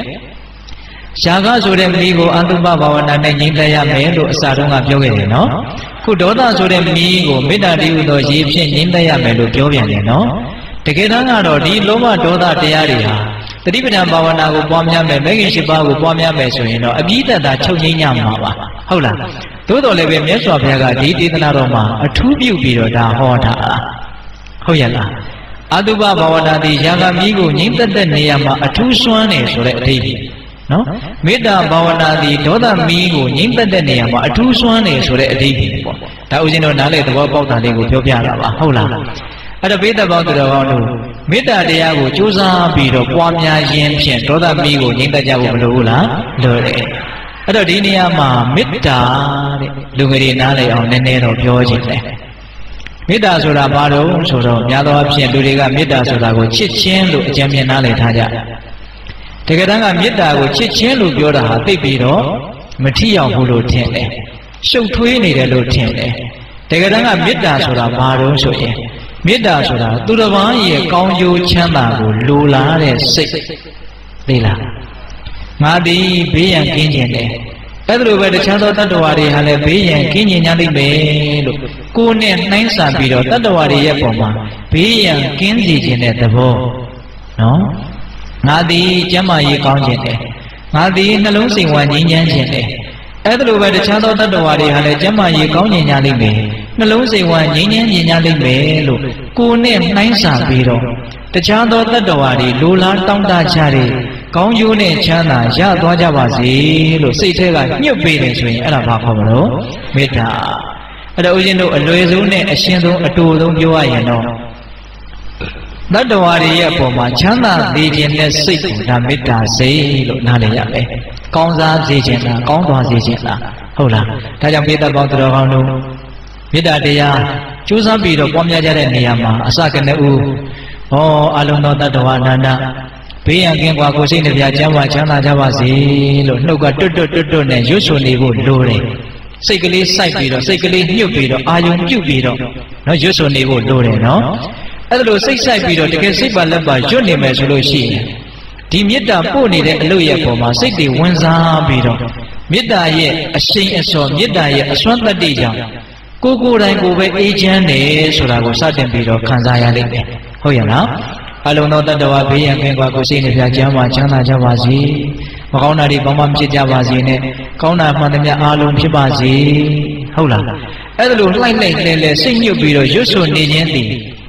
Shaka số đem mi của Antupa Bhavana này nhìn thấy ya mấy độ xa đông ngậpပြောcái nó, cụ đó là số đem mi của mấy đại điều đó chỉ phiền nhìn thấy ya mấy độပြောcái nó, thế cái đó là đi lối mà đó làတရားတွေဟာတတိပဌာန်ဘာဝနာကိုပွားများမယ်မဂ္ဂင်၈ပါးကိုပွားများမယ်ဆိုရင်တော့အပြီးသက်သာချုပ်ငြိမ်းရမှာပါဟုတ်လားသို့တော်လည်းပဲမြတ်စွာဘုရားကဒီဒေသနာတော်မှာအထူးပြုပြီးတော့ဒါဟောတာဟုတ်ရဲ့လားအတုပဘာဝနာတိယာဂမီးကိုငြိမ်းသက်တဲ့နေရာမှာအထူးစွမ်းနေဆိုတဲ့အဓိပ္ပာယ်နော်မေတ္တာဘာဝနာတိဒေါသမီးကိုငြိမ်းသက်တဲ့နေရာမှာအထူးစွမ်းနေဆိုတဲ့အဓိပ္ပာယ်ပေါ့ဒါဥစဉ်တော့နားလေသဘောပေါက်တာလေးကိုပြောပြတာပါဟုတ်လားအဲ့တော့ဘေးသက်ပေါင်းသူတော်ကောင်းတို့မေတ္တာတရားကိုကြိုးစားပြီးတော့ပွားများခြင်းဖြင့်ဒေါသမီးကိုငြိမ်းသက်ကြဖို့မလိုဘူးလားလိုတယ်အဲ့တော့ဒီနေရာမှာမေတ္တာတဲ့လူငယ်တွေနားလည်အောင်နည်းနည်းတော့ပြောခြင်းတယ်မေတ္တာဆိုတာဘာလို့ဆိုတော့များသောအားဖြင့်လူတွေကမေတ္တာဆိုတာကိုချစ်ခြင်းလို့အကြံဉာဏ်နားလည်ထားကြတကယ်တမ်းကမေတ္တာကိုချစ်ခြင်းလို့ပြောတာဟာသိပြီးတော့မထီရောက်ဘူးလို့ထင်တယ်ရှုပ်ထွေးနေတယ်လို့ထင်တယ်တကယ်တမ်းကမေတ္တာဆိုတာဘာလို့ဆိုရင်မေတ္တာဆိုတာသူတစ်ပါးရဲ့ကောင်းကျိုးချမ်းသာကိုလိုလားတဲ့စိတ်သိလားငါသည်ဘေးရန်ကင်းခြင်းတယ်အဲ့ဒါလိုပဲတခြားသောတတ္တဝါတွေဟာလည်းဘေးရန်ကင်းခြင်းညာလိမ့်မယ်လို့ကိုယ်နဲ့နှိုင်းဆန်ပြီးတော့တတ္တဝါတွေရဲ့ပုံမှာဘေးရန်ကင်းစေခြင်းတဲ့သဘောနော်ငါသည်ကျမ်းမာရေးကောင်းခြင်းတယ်ငါသည်နှလုံးစိမ်ဝါငြိမ်းချမ်းခြင်းတယ်အဲ့ဒါလိုပဲတခြားသောတတ္တဝါတွေဟာလည်းကျမ်းမာရေးကောင်းခြင်းညာလိမ့်မယ်နှလုံးစိမ်ဝါငြိမ်းချမ်းခြင်းညာလိမ့်မယ်လို့ကိုယ်နဲ့နှိုင်းဆန်ပြီးတော့တခြားသောတတ္တဝါတွေလိုလားတောင်းတကြတဲ့ကောင်းကျိုးနဲ့ချမ်းသာရသွားကြပါစေလို့စိတ်ထဲကညှို့ပေးတယ်ဆိုရင်အဲ့ဒါဘာခေါ်မလို့မေတ္တာအဲ့ဒါဦးဇင်းတို့အလွယ်ဆုံးနဲ့အရှင်းဆုံးအတူဆုံးပြောရရင်တော့တတ္တဝါတွေရဲ့အပေါ်မှာချမ်းသာစေခြင်းနဲ့စိတ်ကိုဒါမေတ္တာစိတ်လို့နားလည်ရမယ်ကောင်းစားစေခြင်းလားကောင်းသွားစေခြင်းလားဟုတ်လားဒါကြောင့်ပိဿပေါင်းတော်ကောင်းတို့မေတ္တာတရားကြိုးစားပြီးတော့ပွားများကြတဲ့နေရာမှာအစကနဦးဟောအလုံးသောတတ္တဝါအနန္တဘေးရန်ကင်းကွာကိုယ်စိတ်နှပြချမ်းသာချမ်းသာကြပါစေလို့နှုတ်ကတွတ်နဲ့ရွတ်ဆိုနေဖို့လိုတယ်စိတ်ကလေးစိုက်ပြီးတော့စိတ်ကလေးညှုပ်ပြီးတော့အာယုံပြုတ်ပြီးတော့နော်ရွတ်ဆိုနေဖို့လိုတယ်နော်အဲ့ဒါလိုစိတ်ဆိုင်ပြီးတော့တကယ်စိတ်ပါလက်ပါရွတ်နေမယ်ဆိုလို့ရှိရင်ဒီမေတ္တာပို့နေတဲ့အလုပ်ရဲ့ပုံမှာစိတ်တွေဝင်စားပြီးတော့မေတ္တာရဲ့အရှိန်အစောမေတ္တာရဲ့အစွမ်းတတ္တိကြောင့်ကိုယ်တိုင်ကိုယ်ပဲအေးချမ်းတယ်ဆိုတာကိုစတင်ပြီးတော့ခံစားရလိမ့်မယ်ဟုတ်ရဲ့လားအလုံးသောတတ္တဝါဘေးရန်ကင်းကွာကိုယ်စိတ်နှပြချမ်းသာချမ်းသာကြပါစေမကောင်းတာတွေဘာမှမဖြစ်ကြပါစေနဲ့ကောင်းတာမှန်သမျှအားလုံးဖြစ်ပါစေဟုတ်လားအဲ့ဒါလိုလှိုက်လဲစိတ်ညှို့ပြီးတော့ရွတ်ဆိုနေခြင်းသည်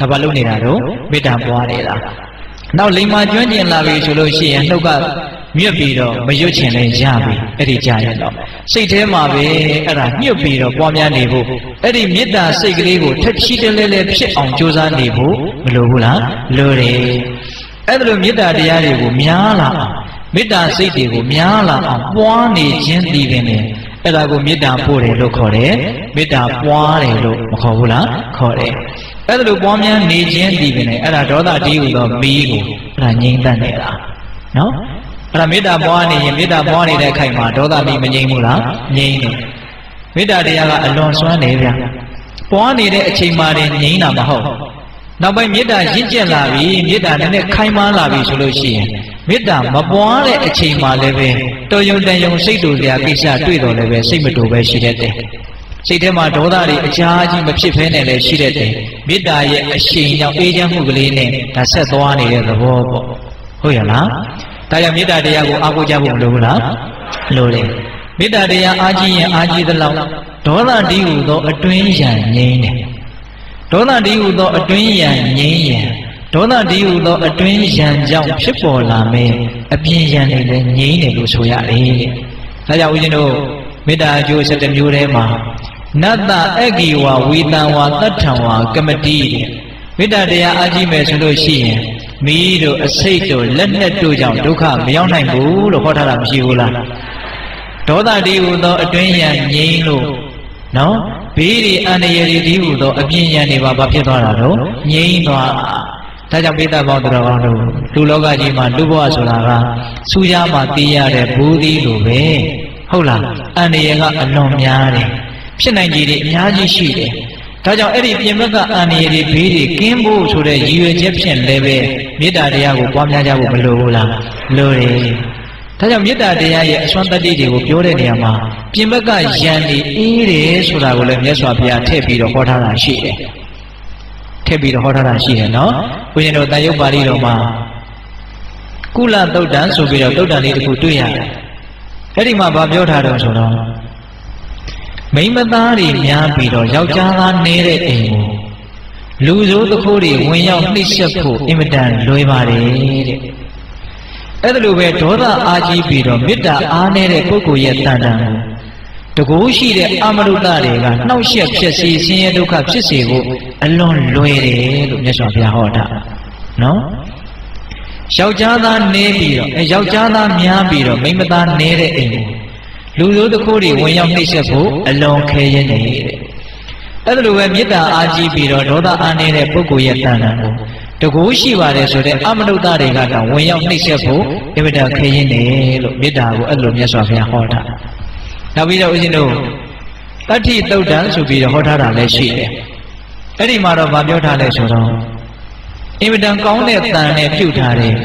ဒါဘာလို့နေတာတော့မေတ္တာပွားနေတာနောက်လိမ္မာကျွမ်းကျင်လာပြီဆိုလို့ရှိရင်နှုတ်ကမြတ်ပြီးတော့မရွတ်ချင်လည်းရပြီအဲ့ဒီကြာရင်တော့စိတ်ထဲမှာပဲအဲ့ဒါညှွတ်ပြီးတော့ပွားများနေဖို့အဲ့ဒီမေတ္တာစိတ်ကလေးကိုထက်ရှိတလဲလဲဖြစ်အောင်ကြိုးစားနေဖို့မလိုဘူးလားလိုတယ်အဲ့ဒါလိုမေတ္တာတရားတွေကိုများလာအောင်မေတ္တာစိတ်တွေကိုများလာအောင်ပွားနေခြင်းတည်ပင်တယ်အဲ့ဒါကိုမေတ္တာပို့တယ်လို့ခေါ်တယ်မေတ္တာပွားတယ်လို့မခေါ်ဘူးလားခေါ်တယ်အဲ့ဒါလိုပွားများနေခြင်းတည်ပင်တယ်အဲ့ဒါဒေါသတည်းဟူသောမီးကိုအဲ့ဒါငြိမ်းတတ်နေတာနော်အဲ့ဒါမေတ္တာပွားနေရင်မေတ္တာပွားနေတဲ့အခိုက်မှာဒေါသမီးမငြိမ်းဘူးလားငြိမ်းတယ်မေတ္တာတရားကအလွန်ဆွမ်းနေဗျာပွားနေတဲ့အချိန်မှာငြိမ်းတာမဟုတ်နောက်ပိုင်းမေတ္တာရင့်ကျက်လာပြီမေတ္တာနဲ့ခိုင်မာလာပြီဆိုလို့ရှိရင်မေတ္တာမပွားတဲ့အချိန်မှာလည်းပဲတော်ရုံတန်ရုံစိတ်တူစရာကိစ္စတွေ့တော်လည်းပဲစိတ်မတူပဲရှိတတ်တယ်စိတ်ထဲမှာဒေါသတွေအကြားကြီးမဖြစ်ဖဲနဲ့လည်းရှိတတ်တယ်မေတ္တာရဲ့အရှိန်ကြောင့်အေးချမ်းမှုကလေးနဲ့ဒါဆက်သွားနေတဲ့သဘောပေါ့ဟုတ်ရလားဒါကြောင့်မေတ္တာတရားကိုအားကိုးကြဖို့မလိုဘူးလားလိုတယ်မေတ္တာတရားအားကြီးရင်အားကြီးသလောက်ဒေါသတည်းဟူသောအတွင်းရန်ငြိမ်းတယ်ဒေါသတည်းဟူသောအတွင်းရန်ငြိမ်းရန်ဒေါသတည်းဟူသောအတွင်းရန်ကြောင့်ဖြစ်ပေါ်လာမယ်အပြင်ရန်တွေလည်းငြိမ်းတယ်လို့ဆိုရတယ်ဒါကြောင့်ဦးဇင်းတို့မေတ္တာအကျိုး7မျိုးထဲမှာနတ္တအဂိဝဝေတံဝတ္ထံဝကမတိမေတ္တာတရားအားကြီးမယ်ဆိုလို့ရှိရင်မီးတို့အစိတ်တို့လက်နဲ့တို့ကြောင့်ဒုက္ခမရောက်နိုင်ဘူးလို့ဟောထားတာမရှိဘူးလားဒေါသတည်းဟူသောအတွင်းရန်ငြိမ်းလို့နော်ဘေးတွေအန္တရာယ်တွေတည်းဟူသောအပြင်းရန်တွေပါဘာဖြစ်သွားတာတော့ငြိမ်းသွားဒါကြောင့်ပိဿပေါင်းတော်ကောင်းတို့လူလောကကြီးမှာလူဘဝဆိုတာကစူးကြမှာသိရတဲ့ဘူးသီးလိုပဲဟုတ်လားအန္တရာယ်ကအလွန်များတယ်ဖြစ်နိုင်ကြီးတွေအများကြီးရှိတယ်ဒါကြောင့်အဲ့ဒီပြင်ဘက်ကအန္တရာယ်တွေဘေးတွေကင်းဖို့ဆိုတဲ့ရည်ရွယ်ချက်ဖြင့်လည်းပဲမေတ္တာတရားကိုပွားများကြဖို့မလိုဘူးလားလိုတယ်ဒါကြောင့်မေတ္တာတရားရဲ့အစွမ်းတတ္တိတွေကိုပြောတဲ့နေရာမှာပြင်ဘက်ကယံနေအေးတယ်ဆိုတာကိုလည်းမြတ်စွာဘုရားထည့်ပြီးတော့ဟောထားတာရှိတယ်ထည့်ပြီးတော့ဟောထားတာရှိတယ်နော်ဘုရင်တို့တန်ရုပ်ပါဠိတော်မှာကုလသုတ်တံဆိုပြီးတော့သုတ်တံလေးတစ်ခုတွေ့ရတယ်အဲ့ဒီမှာဗာပြောထားတော့ဆိုတော့မိန်းမသားတွေများပြီးတော့ယောက်ျားသားနေတဲ့အိမ်ကိုလူဆိုးသခိုးတွေဝင်ရောက်နှိပ်စက်ဖို့အင်မတန်လွယ်ပါတယ်တဲ့အဲ့ဒါလိုပဲဒေါသအားကြီးပြီးတော့မေတ္တာအားနေတဲ့ပုဂ္ဂိုလ်ရဲ့တန်တန်ကိုတကူရှိတဲ့အမရုဒ္ဒတွေကနှောက်ယှက်ဖြစ်စေဆင်းရဲဒုက္ခဖြစ်စေဖို့အလွန်လွယ်တယ်လို့မြတ်စွာဘုရားဟောတာနော်ယောက်ျားသားနေပြီးတော့ယောက်ျားသားများပြီးတော့မိန်းမသားနေတဲ့အိမ်ကိုလူဆိုးတခိုးတွေဝင်ရောက်နှိပ်စက်ဖို့အလွန်ခဲရင်းနေတဲ့အဲ့ဒါလိုပဲမေတ္တာအားကြီးပြီးတော့ဒေါသအားနေတဲ့ပုဂ္ဂိုလ်ရဲ့တန်တန်ကိုတကူရှိပါတယ်ဆိုတဲ့အမနုဿတွေကတော့ဝင်ရောက်နှိပ်စက်ဖို့အင်မတန်ခဲရင်းနေလို့မေတ္တာကိုအဲ့လိုမြတ်စွာဘုရားဟောတာနောက်ပြီးတော့ဦးဇင်းတို့တတ္ထိသုတ်တံဆိုပြီးတော့ဟောထားတာလည်းရှိတယ်အဲ့ဒီမှာတော့ဗာပြောထားလဲဆိုတော့အင်မတန်ကောင်းတဲ့တန်နဲ့ပြုတ်ထားတယ်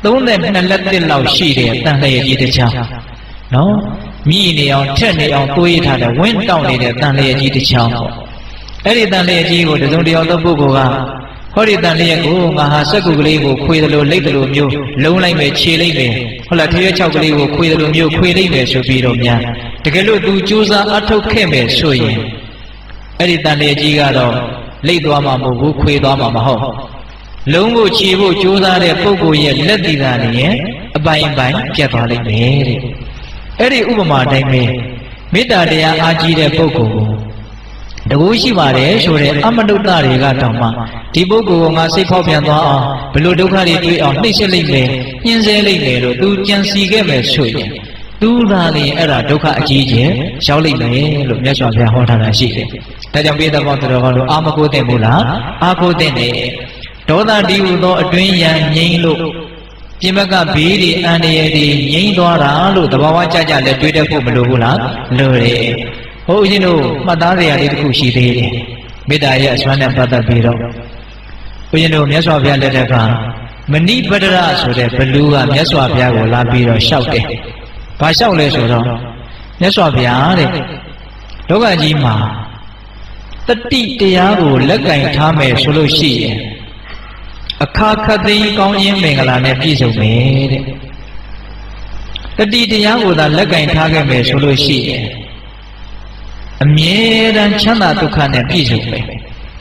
32လက်တစ်လောက်ရှိတဲ့တန်လျက်ကြီးတစ်ချောင်းနော်မြည်နေအောင်ထက်နေအောင်တွေးထားတယ်ဝင်းတောက်နေတဲ့တန်လျက်ကြီးတစ်ချောင်းပေါ့အဲ့ဒီတန်လျက်ကြီးကိုတစုံတယောက်သောပုဂ္ဂိုလ်ကဟောဒီတန်လျက်ကိုငါဟာစက္ကူကလေးကိုခွေတယ်လို့လိတ်တယ်လို့မျိုးလုံးလိုက်မယ်ခြေလိုက်မယ်ဟုတ်လားထရွက်ချောက်ကလေးကိုခွေတယ်လို့မျိုးခွေလိုက်မယ်ဆိုပြီးတော့များတကယ်လို့သူကြိုးစားအထုတ်ခဲ့မယ်ဆိုရင်အဲ့ဒီတန်လျက်ကြီးကတော့လိတ်သွားမှာမဟုတ်ဘူးခွေသွားမှာမဟုတ်လုံးကိုခြေဖို့ကြိုးစားတဲ့ပုဂ္ဂိုလ်ရဲ့လက်တည်တာနဲ့အပိုင်ပိုင်ပြတ်သွားလိမ့်မယ်တဲ့အဲ့ဒီဥပမာတိုင်းပဲမေတ္တာတရားအားကြီးတဲ့ပုဂ္ဂိုလ်ကိုတကူရှိပါတယ်ဆိုတဲ့အမနုဿတွေကတောင်မှဒီပုဂ္ဂိုလ်ကငါစိတ်ဖောက်ပြန်သွားအောင်ဘလို့ဒုက္ခတွေတွေ့အောင်နှိမ့်ဆက်လိုက်မယ်ညှင်းဆဲလိုက်မယ်လို့သူကြံစီခဲ့မယ်ဆိုရင်သူသာလျှင်အဲ့ဒါဒုက္ခအကြီးကျယ်ရောက်လိမ့်မယ်လို့မြတ်စွာဘုရားဟောထားတာရှိတယ်ဒါကြောင့်ပိဿပေါင်းတော်ကောင်းတို့အာမကိုတဲ့ဘူးလားအာကိုတဲ့နေဒေါသတည်းဟူသောအတွင်းရန်ငြိမ်းလို့ပြင်ဘက်ကဘေးတွေအန္တရာယ်တွေငြိမ်းသွားတာလို့သဘာဝကြကြလည်းတွေးတတ်ဖို့မလိုဘူးလားလိုတယ်ဟုတ်ရှင်တို့မှတ်သားစရာလေးတစ်ခုရှိသေးတယ်မေတ္တာရဲ့အစွမ်းနဲ့ပတ်သက်ပြီးတော့ဦးရှင်တို့မြတ်စွာဘုရားလက်ထက်ကမဏိပတရဆိုတဲ့ဘလူးကမြတ်စွာဘုရားကိုလာပြီးတော့လျှောက်တယ်ဘာလျှောက်လဲဆိုတော့မြတ်စွာဘုရားတဲ့လောကကြီးမှာတတိတရားကိုလက်ကင်ထားမယ်ဆိုလို့ရှိရင်အခါခတ်သိမ်းကောင်းခြင်းမင်္ဂလာနဲ့ပြည့်စုံမယ်တဲ့တတိတရားကိုသာလက်ကင်ထားခဲ့မယ်ဆိုလို့ရှိရင်အမြဲတမ်းချမ်းသာဒုက္ခနဲ့ပြည့်စုံမယ်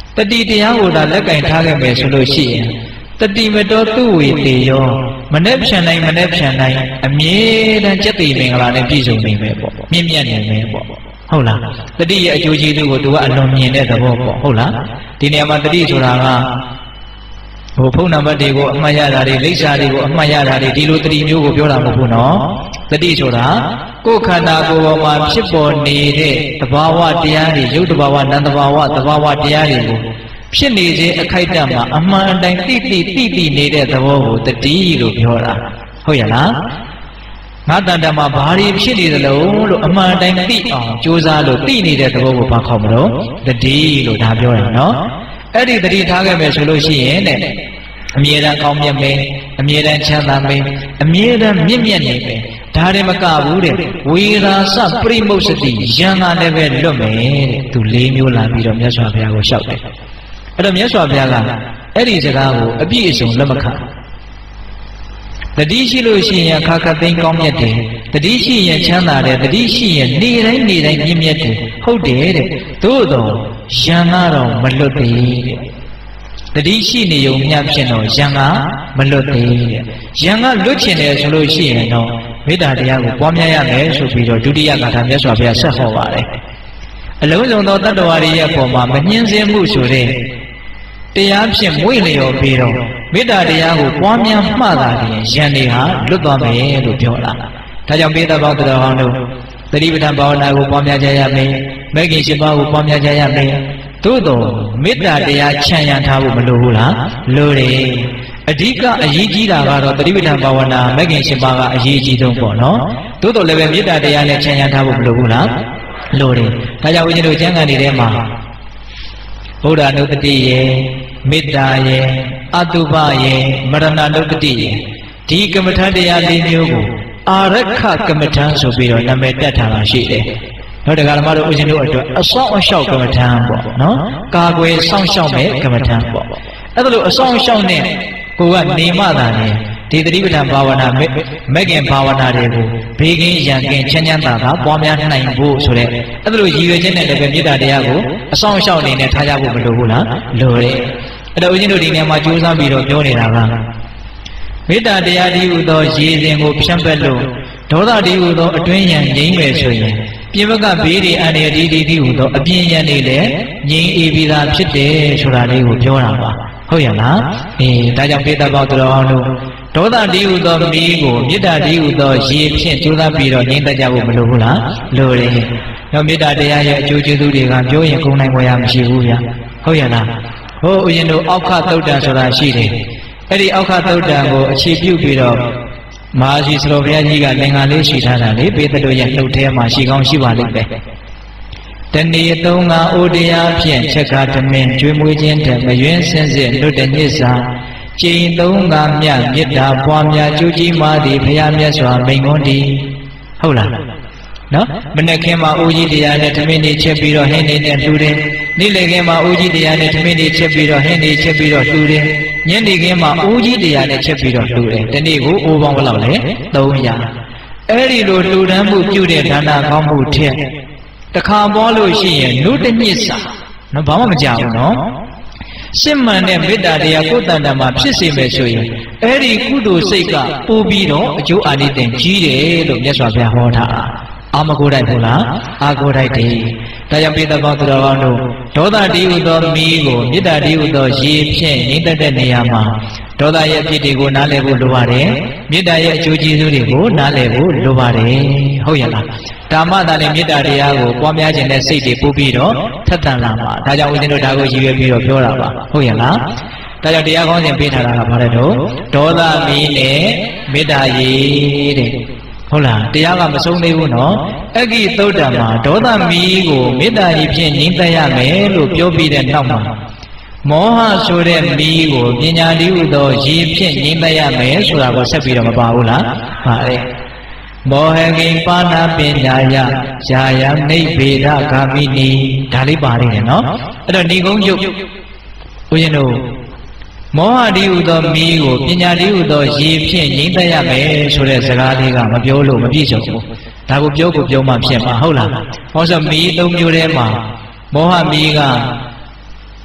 တတိတရားကိုဒါလက်ကင်ထားခဲ့မယ်ဆိုလို့ရှိရင်တတိမတော်သူ့ဝေတေရောမနဲ့ဖြန်နိုင်အမြဲတမ်းစက်တည်မင်္ဂလာနဲ့ပြည့်စုံနေမယ်ပေါ့မြင့်မြတ်နေမယ်ပေါ့ဟုတ်လားတတိရဲ့အကျိုးကျေးဇူးကိုသူကအလွန်မြင်တဲ့သဘောပေါ့ဟုတ်လားဒီနေရာမှာတတိဆိုတာကဖုန်းနံပါတ်တွေကိုအမှတ်ရတာတွေလိပ်စာတွေကိုအမှတ်ရတာတွေဒီလိုတတိမျိုးကိုပြောတာမဟုတ်ဘူးနော်တတိဆိုတာကိုယ်ခန္ဓာကိုယ်ပေါ်မှာဖြစ်ပေါ်နေတဲ့သဘာဝတရားတွေရုပ်တဘာဝနာမ်တဘာဝသဘာဝတရားတွေကိုဖြစ်နေခြင်းအခိုက်အတန့်မှာအမှန်အတိုင်းတိနေတဲ့သဘောကိုတတိလို့ပြောတာဟုတ်ရလားငါတန်တမှာဘာတွေဖြစ်နေသလဲလို့အမှန်တိုင်းသိအောင်ကြိုးစားလို့သိနေတဲ့သဘောကိုဘာခေါ်မလို့တတိလို့ဒါပြောတာနော်အဲ့ဒီတတိထားခဲ့မယ်ဆိုလို့ရှိရင်တဲ့အမြဲတမ်းကောင်းမြတ်မယ်အမြဲတမ်းချမ်းသာမယ်အမြဲတမ်းမြင့်မြတ်နေမယ်ဒါတွေမကဘူးတဲ့ဝေရာစပရိမုတ်စတိယံကလည်းပဲလွတ်မယ်တဲ့သူ၄မျိုးလာပြီးတော့မြတ်စွာဘုရားကိုလျှောက်တယ်အဲ့တော့မြတ်စွာဘုရားကအဲ့ဒီစကားကိုအပြည့်အစုံလက်မခံတတိရှိလို့ရှိရင်ခါခသိန်းကောင်းမြတ်တယ်တတိရှိရင်ချမ်းသာတယ်တတိရှိရင်နေတိုင်းမြင့်မြတ်တယ်ဟုတ်တယ်တဲ့သို့တော့ယံကတော့မလွတ်သေးတဲ့တတိရှိနေုံမြတ်ဖြစ်တော့ယံကမလွတ်သေးတဲ့ယံကလွတ်ချင်တယ်ဆိုလို့ရှိရင်တော့မေတ္တာတရားကိုပွားများရမယ်ဆိုပြီးတော့ဒုတိယဂါထာမြတ်စွာဘုရားဆက်ဟောပါတယ်အလုံးစုံသောတတ္တဝါတွေရဲ့အပေါ်မှာမနှင်းစင်းမှုဆိုတဲ့တရားဖြင့်မွေ့လျော်ပြီးတော့မေတ္တာတရားကိုပွားများမှတ်တာရင်ယံတွေဟာလွတ်သွားမယ်လို့ပြောတာဒါကြောင့်ပိဿဘောတတော်ဟောင်းတို့သတိပဋ္ဌာန်ဘာဝနာကိုပွားများကြရမယ်မဂ္ဂင်၈ပါးကိုပွားများကြရမယ်သို့တော်မေတ္တာတရားချမ်းရံထားဖို့မလိုဘူးလားလိုတယ်အဓိကအရေးကြီးတာကတော့သတိပဋ္ဌာန်ဘာဝနာမဂ္ဂင်၈ပါးကအရေးကြီးဆုံးပေါ့နော်သို့တော်လည်းပဲမေတ္တာတရားနဲ့ချမ်းရံထားဖို့မလိုဘူးလားလိုတယ်ဒါကြောင့်ဦးဇင်းတို့ကျမ်းဂန်တွေထဲမှာဗုဒ္ဓနုတ္တိယေမေတ္တာယေအတုပယေမရဏနုတ္တိယေဒီကမ္မထတရား၄မျိုးကိုအာရခကမ္မထဆိုပြီးတော့နာမည်တက်ထားတာရှိတယ်နောက်တခါဓမ္မတို့ဦးဇင်းတို့အတွက်အဆောင်အရှောက်ကမ္မထပေါ့နော်ကာကွယ်စောင့်ရှောက်မဲ့ကမ္မထပေါ့အဲ့ဒါလို့အဆောင်အရှောက်နဲ့ကိုကနေမှသာနေဒီသတိပဋ္ဌာန်ဘာဝနာမဂ္ဂင်ဘာဝနာတွေကိုဘေးကင်းရန်ကင်းချမ်းချမ်းသာသာပွားများနိုင်ဖို့ဆိုတဲ့အဲ့ဒါလို့ရည်ရွယ်ချက်နဲ့လည်းပဲမေတ္တာတရားကိုအဆောင်အရှောက်အနေနဲ့ထားကြဖို့မလိုဘူးလားလိုတယ်အဲ့တော့ဦးဇင်းတို့ဒီနေရာမှာကြိုးစားပြီးတော့ပြောနေတာကမေတ္တာတရားဒီဟူသောရည်စဉ်ကိုဖြန့်ပက်လို့ဒေါသဒီဟူသောအတွင်းရန်ငြိမ့်မယ်ဆိုရင်ပြင်ဘက်ကဘေးတွေအန္တရာယ်ဒီဟူသောအပြင်းရန်တွေလည်းငြိမ့်အေးပြီးသားဖြစ်တယ်ဆိုတာလေးကိုပြောတာပါဟုတ်ရလားဒါကြောင့်ပိဿဘောတော်အောင်လို့ဒေါသဒီဟူသောမီးကိုမေတ္တာဒီဟူသောရည်ဖြင့်ကြိုးစားပြီးတော့ငြိမ့်တတ်ကြဖို့မလိုဘူးလားလိုတယ်နောက်မေတ္တာတရားရဲ့အကျိုးကျေးဇူးတွေကပြောရင်ကုန်နိုင်မရမရှိဘူးဗျာဟုတ်ရလားဟိုဦးဇင်းတို့အောက်ခသုတ်တံဆိုတာရှိတယ်အဲ့ဒီအောက်ခသုတ်တံကိုအခြေပြုပြီးတော့မဟာရှိစတော်ဘုရားကြီးကလင်္ကာလေးရှိထားတာလေပေတတို့ရဲ့နှုတ်ထဲမှာရှိကောင်းရှိပါလိမ့်မယ်တဏီသုံးငါအိုတရားဖြင့်ချက်ကားသမင်ကျွေးမွေးခြင်းတည်းမယွင်းစင်စစ်လွတ်တဲ့ညစ်စာကျိန်သုံးငါမြတ်မေတ္တာပွားများကြိုးကြီးမာသည်ဘုရားမြတ်စွာမိန်ခွန်းသည်ဟုတ်လားနော်မနေ့ကမှာအိုးကြီးတရားနဲ့သမင်းနေချက်ပြီးတော့ဟင်းနေတဲ့လှူတယ်နေ့လည်ကမှာအိုးကြီးတရားနဲ့သမင်းနေချက်ပြီးတော့ဟင်းနေချက်ပြီးတော့လှူတယ်ညနေခင်းမှာအိုးကြီးတရားနဲ့ချက်ပြီးတော့လှူတယ်ဒီနေ့ကိုအိုးပေါင်းဘယ်လောက်လဲ300အဲ့ဒီလိုလှူဒန်းမှုပြုတဲ့ဒါနကောင်းမှုထက်တခါပေါ်လို့ရှိရင်နုတညစ်စာနော်ဘာမှမကြောက်ဘူးနော်စစ်မှန်တဲ့မေတ္တာတရားကိုယ်တန်တမှာဖြစ်စေမယ်ဆိုရင်အဲ့ဒီကုသိုလ်စိတ်ကပို့ပြီးတော့အကျိုးအာနိသင်ကြီးတယ်လို့မြတ်စွာဘုရားဟောထားတာအာမကိုတိုက်ဘူးလားအာကိုတိုက်တယ်ဒါကြောင့်ပိဿဘောသူတော်ကောင်းတို့ဒေါသဒီဟုသောမီးကိုမေတ္တာဒီဟုသောရေဖြင့်ငြိမ့်သက်တဲ့နေရာမှာဒေါသရဲ့အဖြစ်တွေကိုနားလည်ဖို့လိုပါတယ်မေတ္တာရဲ့အကျိုးကျေးဇူးတွေကိုနားလည်ဖို့လိုပါတယ်ဟုတ်ရဲ့လားဓမ္မသာနဲ့မေတ္တာတရားကိုပွားများခြင်းနဲ့စိတ်တွေပို့ပြီးတော့ထက်သန်လာမှာဒါကြောင့်ဦးဇင်းတို့ဒါကိုရည်ရွယ်ပြီးတော့ပြောတာပါဟုတ်ရဲ့လားဒါကြောင့်တရားကောင်းစဉ်ပေးထားတာကဘာလဲတော့ဒေါသမီးနဲ့မေတ္တာရည်တဲ့ဟုတ်လားတရားကမဆုံးသေးဘူးနော်အဂိသုတ်တံမှာဒေါသမီးကိုမေတ္တာရည်ဖြင့်ငြိမ့်သက်ရမယ်လို့ပြောပြီးတဲ့နောက်မှာမောဟဆိုတဲ့မီးကိုပညာတည်းဟူသောရည်ဖြင့်ငြိမ့်သက်ရမယ်ဆိုတာကိုဆက်ပြီးတော့မပါဘူးလားပါတယ်မောဟကိပါဏပညာယယာယနိဗ္ဗေဒဂာမိနီဒါလေးပါလိမ့်မယ်နော်အဲ့တော့ဏိကုံးကျုပ်ဦးဇင်းတို့မောဟတည်းဟူသောမီးကိုပညာတည်းဟူသောရည်ဖြင့်ငြိမ့်သက်ရမယ်ဆိုတဲ့စကားလေးကမပြောလို့မပြည့်စုံဘူးဒါကိုပြောမှဖြစ်မှာဟုတ်လားဟောဆိုမီး၃မျိုးထဲမှာမောဟမီးက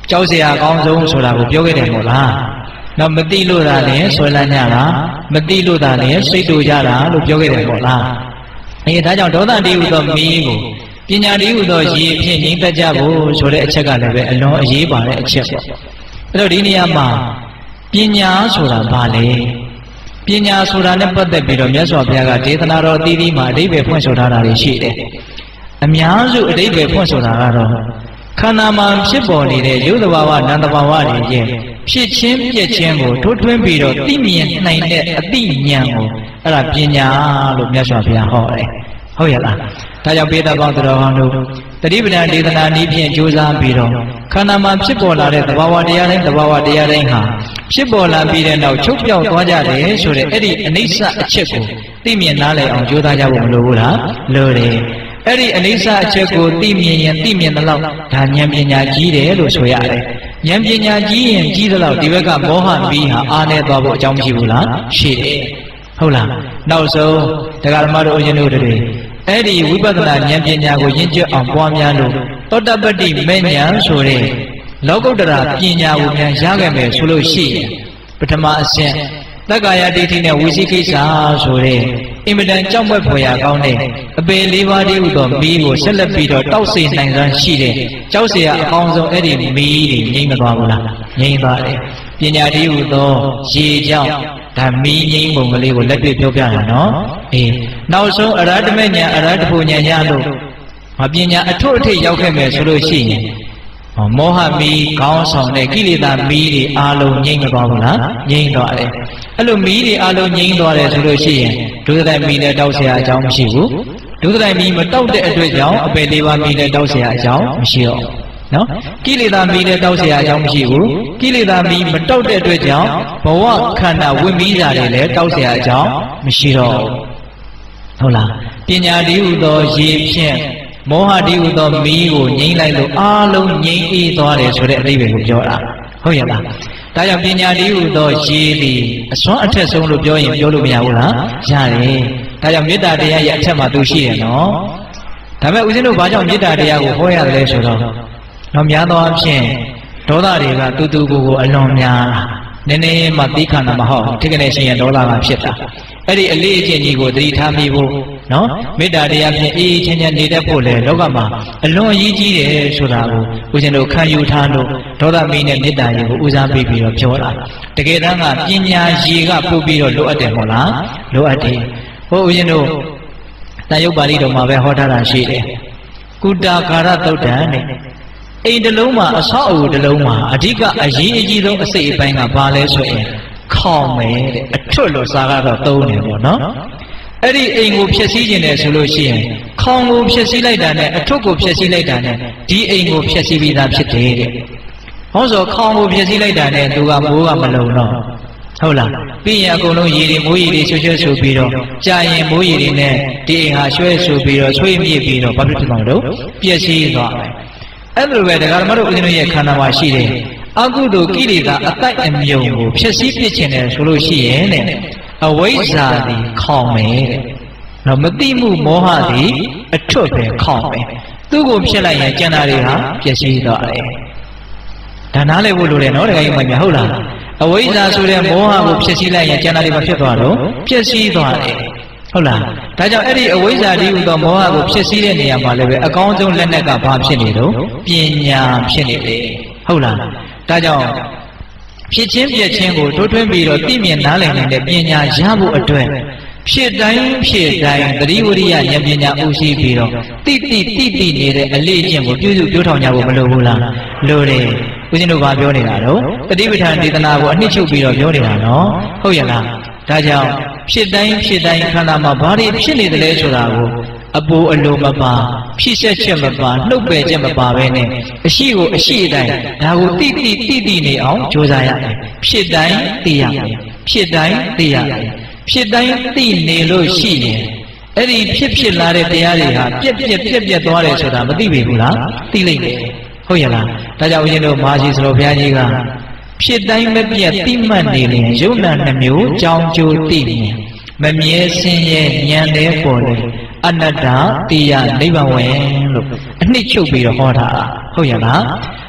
ကျောက်เสียအကောင်းဆုံးဆိုတာကိုပြောခဲ့တယ်မို့လားနောက်မသိလို့သာလည်းဆွဲလန်းကြတာမသိလို့သာလည်းစိတ်တူကြတာလို့ပြောခဲ့တယ်မို့လားဒါကြောင့်ဒေါသတည်းဟူသောမီးကိုပညာတည်းဟူသောရေဖြင့်ငြိမ်းသက်ကြဖို့ဆိုတဲ့အချက်ကလည်းပဲအလွန်အရေးပါတဲ့အချက်ပေါ့အဲ့တော့ဒီနေရာမှာပညာဆိုတာဘာလဲပညာဆိုတာနဲ့ပတ်သက်ပြီးတော့မြတ်စွာဘုရားကဒေသနာတော်အသီးသီးမှာအဓိပ္ပာယ်ဖွင့်ဆိုထားတာတွေရှိတယ်အများစုအဓိပ္ပာယ်ဖွင့်ဆိုတာကတော့ခန္ဓာမှာဖြစ်ပေါ်နေတဲ့ရုပ်တဘာဝနာမ်တဘာဝတွေရဲ့ဖြစ်ချင်းပြည့်ချင်းကိုထိုးထွင်းပြီးတော့သိမြင်နိုင်တဲ့အသိဉာဏ်ကိုအဲ့ဒါပညာလို့မြတ်စွာဘုရားဟောတယ်ဟုတ်ရဲ့လားဒါကြောင့်ပေတပေါင်းတော်ဟောင်းတို့တတိပဒံဒေသနာနည်းဖြင့်ကြိုးစားပြီးတော့ခန္ဓာမှာဖြစ်ပေါ်လာတဲ့သဘာဝတရားတိုင်းဟာဖြစ်ပေါ်လာပြီးတဲ့နောက်ချုပ်ပြောက်သွားကြတယ်ဆိုတဲ့အဲ့ဒီအနိစ္စအချက်ကိုသိမြင်နားလည်အောင်ကြိုးစားကြဖို့မလိုဘူးလားလိုတယ်အဲ့ဒီအနိစ္စအချက်ကိုသိမြင်ရင်သိမြင်သလောက်ဒါဉာဏ်ပညာကြီးတယ်လို့ဆိုရတယ်ဉာဏ်ပညာကြီးရင်ကြီးသလောက်ဒီဘက်ကမောဟမီးဟာအားနေသွားဖို့အကြောင်းမရှိဘူးလားရှိတယ်ဟုတ်လားနောက်ဆုံးတရားဓမ္မတို့ဦးဇင်းတို့တွေအဲ့ဒီဝိပဿနာဉာဏ်ပညာကိုရင့်ကျက်အောင်ပွားများလို့သောတပတ္တိမေဉာဏ်ဆိုတဲ့လောကုတ္တရာပညာကိုများရခဲ့မယ်ဆိုလို့ရှိရင်ပထမအဆင့်သက္ကာယဒိဋ္ဌိနဲ့ဝိသိကိစ္စဆိုတဲ့အင်မတန်ကြောက်မက်ဖွယ်ရာကောင်းတဲ့အပေလေးပါးတည်းဟူသောမီးကိုဆက်လက်ပြီးတော့တောက်စေနိုင်စွမ်းရှိတဲ့ကြောက်เสียအကောင်းဆုံးအဲ့ဒီမီးတွေငြိမ်းမသွားဘူးလားငြိမ်းသွားတယ်ပညာတည်းဟူသောရေကြောင့်ဒါမီးငြိမ်းပုံကလေးကိုလက်တွေ့ပြောပြတာနော်နောက်ဆုံးအရဟတမေဉာဏ်အရဟတဖို့ဉာဏ်ရလို့ပညာအထွတ်အထိပ်ရောက်ခဲ့မယ်ဆိုလို့ရှိရင်မောဟမီးခေါင်းဆောင်တဲ့ကိလေသာမီးတွေအားလုံးငြိမ်းမသွားဘူးလားငြိမ်းသွားတယ်အဲ့လိုမီးတွေအားလုံးငြိမ်းသွားတယ်ဆိုလို့ရှိရင်ဒုသတိုင်မီးနဲ့တောက်เสียအကြောင်းမရှိဘူးဒုသတိုင်မီးမတောက်တဲ့အတွက်ကြောင့်အပယ်လေးပါးမီးနဲ့တောက်เสียအကြောင်းမရှိတော့နော်ကိလေသာမီးနဲ့တောက်เสียအကြောင်းမရှိဘူးကိလေသာမီးမတောက်တဲ့အတွက်ကြောင့်ဘဝခန္ဓာဝိမီးစာတွေလည်းတောက်เสียအကြောင်းမရှိတော့ဟုတ်လားပညာတည်းဟူသောရေဖြင့်မောဟတည်းဟူသောမီးကိုငြိမ်းလိုက်လို့အားလုံးငြိမ်းအေးသွားတယ်ဆိုတဲ့အဓိပ္ပာယ်ကိုပြောတာဟုတ်ရဲ့လားဒါကြောင့်ပညာတည်းဟူသောရေသည်အစွမ်းအထက်ဆုံးလို့ပြောရင်ပြောလို့မရဘူးလားရတယ်ဒါကြောင့်မေတ္တာတရားရဲ့အထက်မှာသူရှိတယ်နော်ဒါပေမဲ့ဦးဇင်းတို့ဘာကြောင့်မေတ္တာတရားကိုဟောရတယ်လဲဆိုတော့များသောအားဖြင့်ဒေါသတွေကတူကိုအလွန်များနည်းနည်းမှသိခန္ဓာမဟုတ်ထိကနေရှင်ရဲ့ဒေါသကဖြစ်တာအဲ့ဒီအလေးအကျင့်ကြီးကိုသတိထားမိဖို့နော်မေတ္တာတရားဖြင့်အေးချမ်းချမ်းနေတတ်ဖို့လေလောကမှာအလွန်အရေးကြီးတယ်ဆိုတာကိုဦးဇင်းတို့ခံယူထားလို့ဒေါသမီးနဲ့မေတ္တာရေကိုဦးစားပေးပြီးတော့ပြောတာတကယ်တမ်းကပညာရေကပို့ပြီးတော့လိုအပ်တယ်မဟုတ်လားလိုအပ်တယ်ဟိုဦးဇင်းတို့တန်ရုပ်ပါဠိတော်မှာပဲဟောထားတာရှိတယ်ကုတာကာရသုတ်တံနဲ့အိမ်တစ်လုံးမှာအဆောက်အဦတစ်လုံးမှာအဓိကအရေးအကြီးဆုံးအစိတ်အပိုင်းကဘာလဲဆိုရင်ခေါင်မယ်တဲ့အထွတ်လို့စာကတော့သုံးတယ်ပေါ့နော်အဲ့ဒီအိမ်ကိုဖျက်ဆီးခြင်းနဲ့ဆိုလို့ရှိရင်ခေါင်ကိုဖျက်ဆီးလိုက်တာနဲ့အထွတ်ကိုဖျက်ဆီးလိုက်တာနဲ့ဒီအိမ်ကိုဖျက်ဆီးပြီးသားဖြစ်တယ်တဲ့ဟောဆိုခေါင်ကိုဖျက်ဆီးလိုက်တာနဲ့သူကမိုးကမလုံတော့ဟုတ်လားပြီးရင်အကုန်လုံးရေတွေမိုးရေတွေဆွဲဆွဲဆိုပြီးတော့ကြာရင်မိုးရေတွေနဲ့ဒီအိမ်ဟာဆွဲဆိုပြီးတော့ဆွေးမြေ့ပြီးတော့ဘာဖြစ်သွားမှာတော့ပျက်စီးသွားမယ်အဲ့လိုပဲတရားဓမ္မတို့ဦးဇင်းတို့ရဲ့ခန္ဓာမှာရှိတယ်အကုသိုလ်ကိလေသာအတိုက်အမြုံကိုဖျက်ဆီးပစ်ခြင်းတယ်ဆိုလို့ရှိရင်တဲ့အဝိဇ္ဇာသည်ခေါင်မယ်တဲ့တော့မသိမှုမောဟသည်အထွတ်ပဲခေါင်မယ်သူ့ကိုဖျက်လိုက်ရင်ကျန်တာတွေဟာပျက်စီးသွားတယ်ဒါနားလည်ဖို့လိုတယ်နော်တကယ်ကြီးမှများဟုတ်လားအဝိဇ္ဇာဆိုတဲ့မောဟကိုဖျက်ဆီးလိုက်ရင်ကျန်တာတွေမဖြစ်သွားတော့ပျက်စီးသွားတယ်ဟုတ်လားဒါကြောင့်အဲ့ဒီအဝိဇ္ဇာတည်းဟူသောမောဟကိုဖြစ်စည်းတဲ့နေရာမှာလည်းပဲအကောင်းဆုံးလက်နက်ကဘာဖြစ်နေတော့ပညာဖြစ်နေတယ်ဟုတ်လားဒါကြောင့်ဖြစ်ချင်းပြည့်ချင်းကိုတိုးထွင်းပြီးတော့သိမြင်နားလည်နိုင်တဲ့ပညာရဖို့အတွက်ဖြစ်တိုင်းသတိဝရိယဉာဏ်ပညာဥရှိပြီးတော့တိနေတဲ့အလေးအကျင့်ကိုပြုစုပြောထောင်ကြဖို့မလိုဘူးလားလိုတယ်ဦးဇင်းတို့ကပြောနေတာတော့တတိပဋ္ဌာန်ဒေသနာကိုအနှစ်ချုပ်ပြီးတော့ပြောနေတာနော်ဟုတ်ရဲ့လားဒါကြောင့်ဖြစ်တိုင်းခန္ဓာမှာဘာတွေဖြစ်နေတယ်လဲဆိုတာကိုအပူအလိုမပါဖြစ်ဆက်ချက်မပါနှုတ်ပယ်ချက်မပါဘဲနဲ့အရှိကိုအရှိတိုင်းဒါကိုတိနေအောင်ကြိုးစားရတယ်ဖြစ်တိုင်းသိရမယ်ဖြစ်တိုင်းသိရမယ်ဖြစ်တိုင်းသိနေလို့ရှိရင်အဲ့ဒီဖြစ်လာတဲ့တရားတွေဟာပြက်သွားတယ်ဆိုတာမသိပေဘူးလားသိလိမ့်မယ်ဟုတ်ရဲ့လားဒါကြောင့်ဦးဇင်းတို့မဟာရှိစတော်ဘုရားကြီးကဖြစ်တိုင်းမပြတ်သိမှတ်နေရင်ယုံနာနှမျိုးကြောင်းကျိုးသိမြင်မမြဲဆင်းရဲဉာဏ်တဲ့ပေါ်လေအနတ္တတိယနိဗ္ဗာန်ဝင်လို့အနှစ်ချုပ်ပြီးတော့ဟောထားတာဟုတ်ရဲ့လား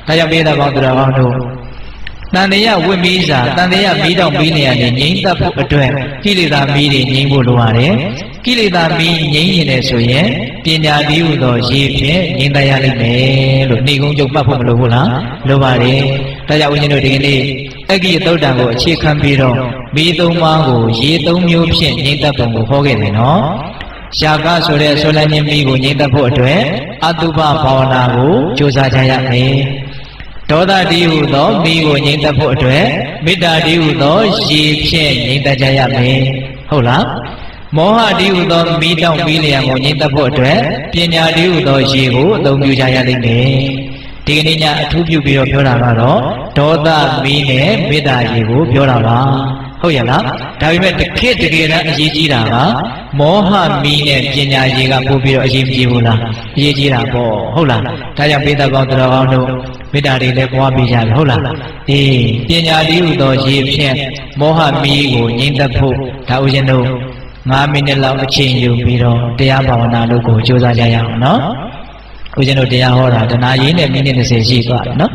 ဒါကြောင့်ပိဋကပေါင်းသူတော်ကောင်းတို့တန်တရားဝိမိစာတန်တရားမီးတောင်မီးနေရနေငြိမ့်သက်ဖို့အတွက်ကိလေသာမီးတွေငြိမ့်ဖို့လိုရတယ်ကိလေသာမီးငြိမ့်ရင်လည်းဆိုရင်ပညာတည်းဟူသောရည်ဖြင့်ငြိမ့်သက်ရလိမ့်မယ်လို့နှိကုံးချုပ်မှတ်ဖို့မလိုဘူးလားလိုပါတယ်ဒါကြောင့်ဦးဇင်းတို့ဒီကနေ့အဂိသုတ်တံကိုအခြေခံပြီးတော့မီးသုံးပါးကိုရေသုံးမျိုးဖြင့်ငြိမ့်သက်ပုံကိုဟောခဲ့တယ်နော်ရှာကဆိုတဲ့ဆွလန်းခြင်းမီးကိုငြိမ့်သက်ဖို့အတွက်အတုပဘာဝနာကိုကြိုးစားကြရမယ်ဒေါသတည်းဟူသောမီးကိုငြိမ့်သက်ဖို့အတွက်မေတ္တာတည်းဟူသောရေဖြင့်ငြိမ့်သက်ကြရမယ်ဟုတ်လားမောဟတည်းဟူသောမီးတောင်မီးလျံကိုငြိမ့်သက်ဖို့အတွက်ပညာတည်းဟူသောရေကိုအသုံးပြုကြရလိမ့်မယ်ဒီကနေ့ညအထူးပြုပြီးတော့ပြောတာကတော့ဒေါသမီးနဲ့မေတ္တာရေကိုပြောတာပါဟုတ်ရလားဒါပေမဲ့တခေတ်တကယ်တမ်းအရေးကြီးတာကမောဟမီးနဲ့ပညာရေကပို့ပြီးတော့အရေးမကြီးဘူးလားအရေးကြီးတာပေါ့ဟုတ်လားဒါကြောင့်ပိဋကကောင်းသူတော်ကောင်းတို့မေတ္တာတွေလည်းပွားပြီးကြတယ်ဟုတ်လားအေးပညာတည်းဟူသောရေဖြင့်မောဟမီးကိုငြိမ့်သက်ဖို့ဒါဦးဇင်းတို့9မိနစ်လောက်အချိန်ယူပြီးတော့တရားဘာဝနာလုပ်ကိုကြိုးစားကြရအောင်နော်ဦးဇင်းတို့တရားဟောတာတနာရင်းနဲ့မိနစ်20ရှိသွားတယ်နော်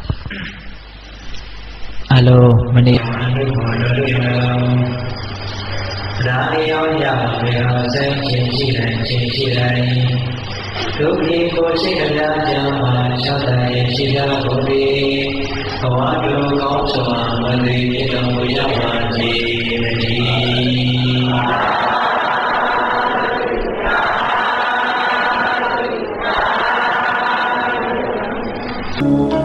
အလုံးမနေ့ဒါအယောင်ရပါပဲအစင်းချင်းရှိတယ်ချင်းရှိတယ်ဒုက္ခိကိုရှိကြကြမှာရှောက်တယ်ရှိကြဖို့ဒီဘဝတို့ကောင်းစွာမသိဖြစ်တော်မူရပါစေတည်း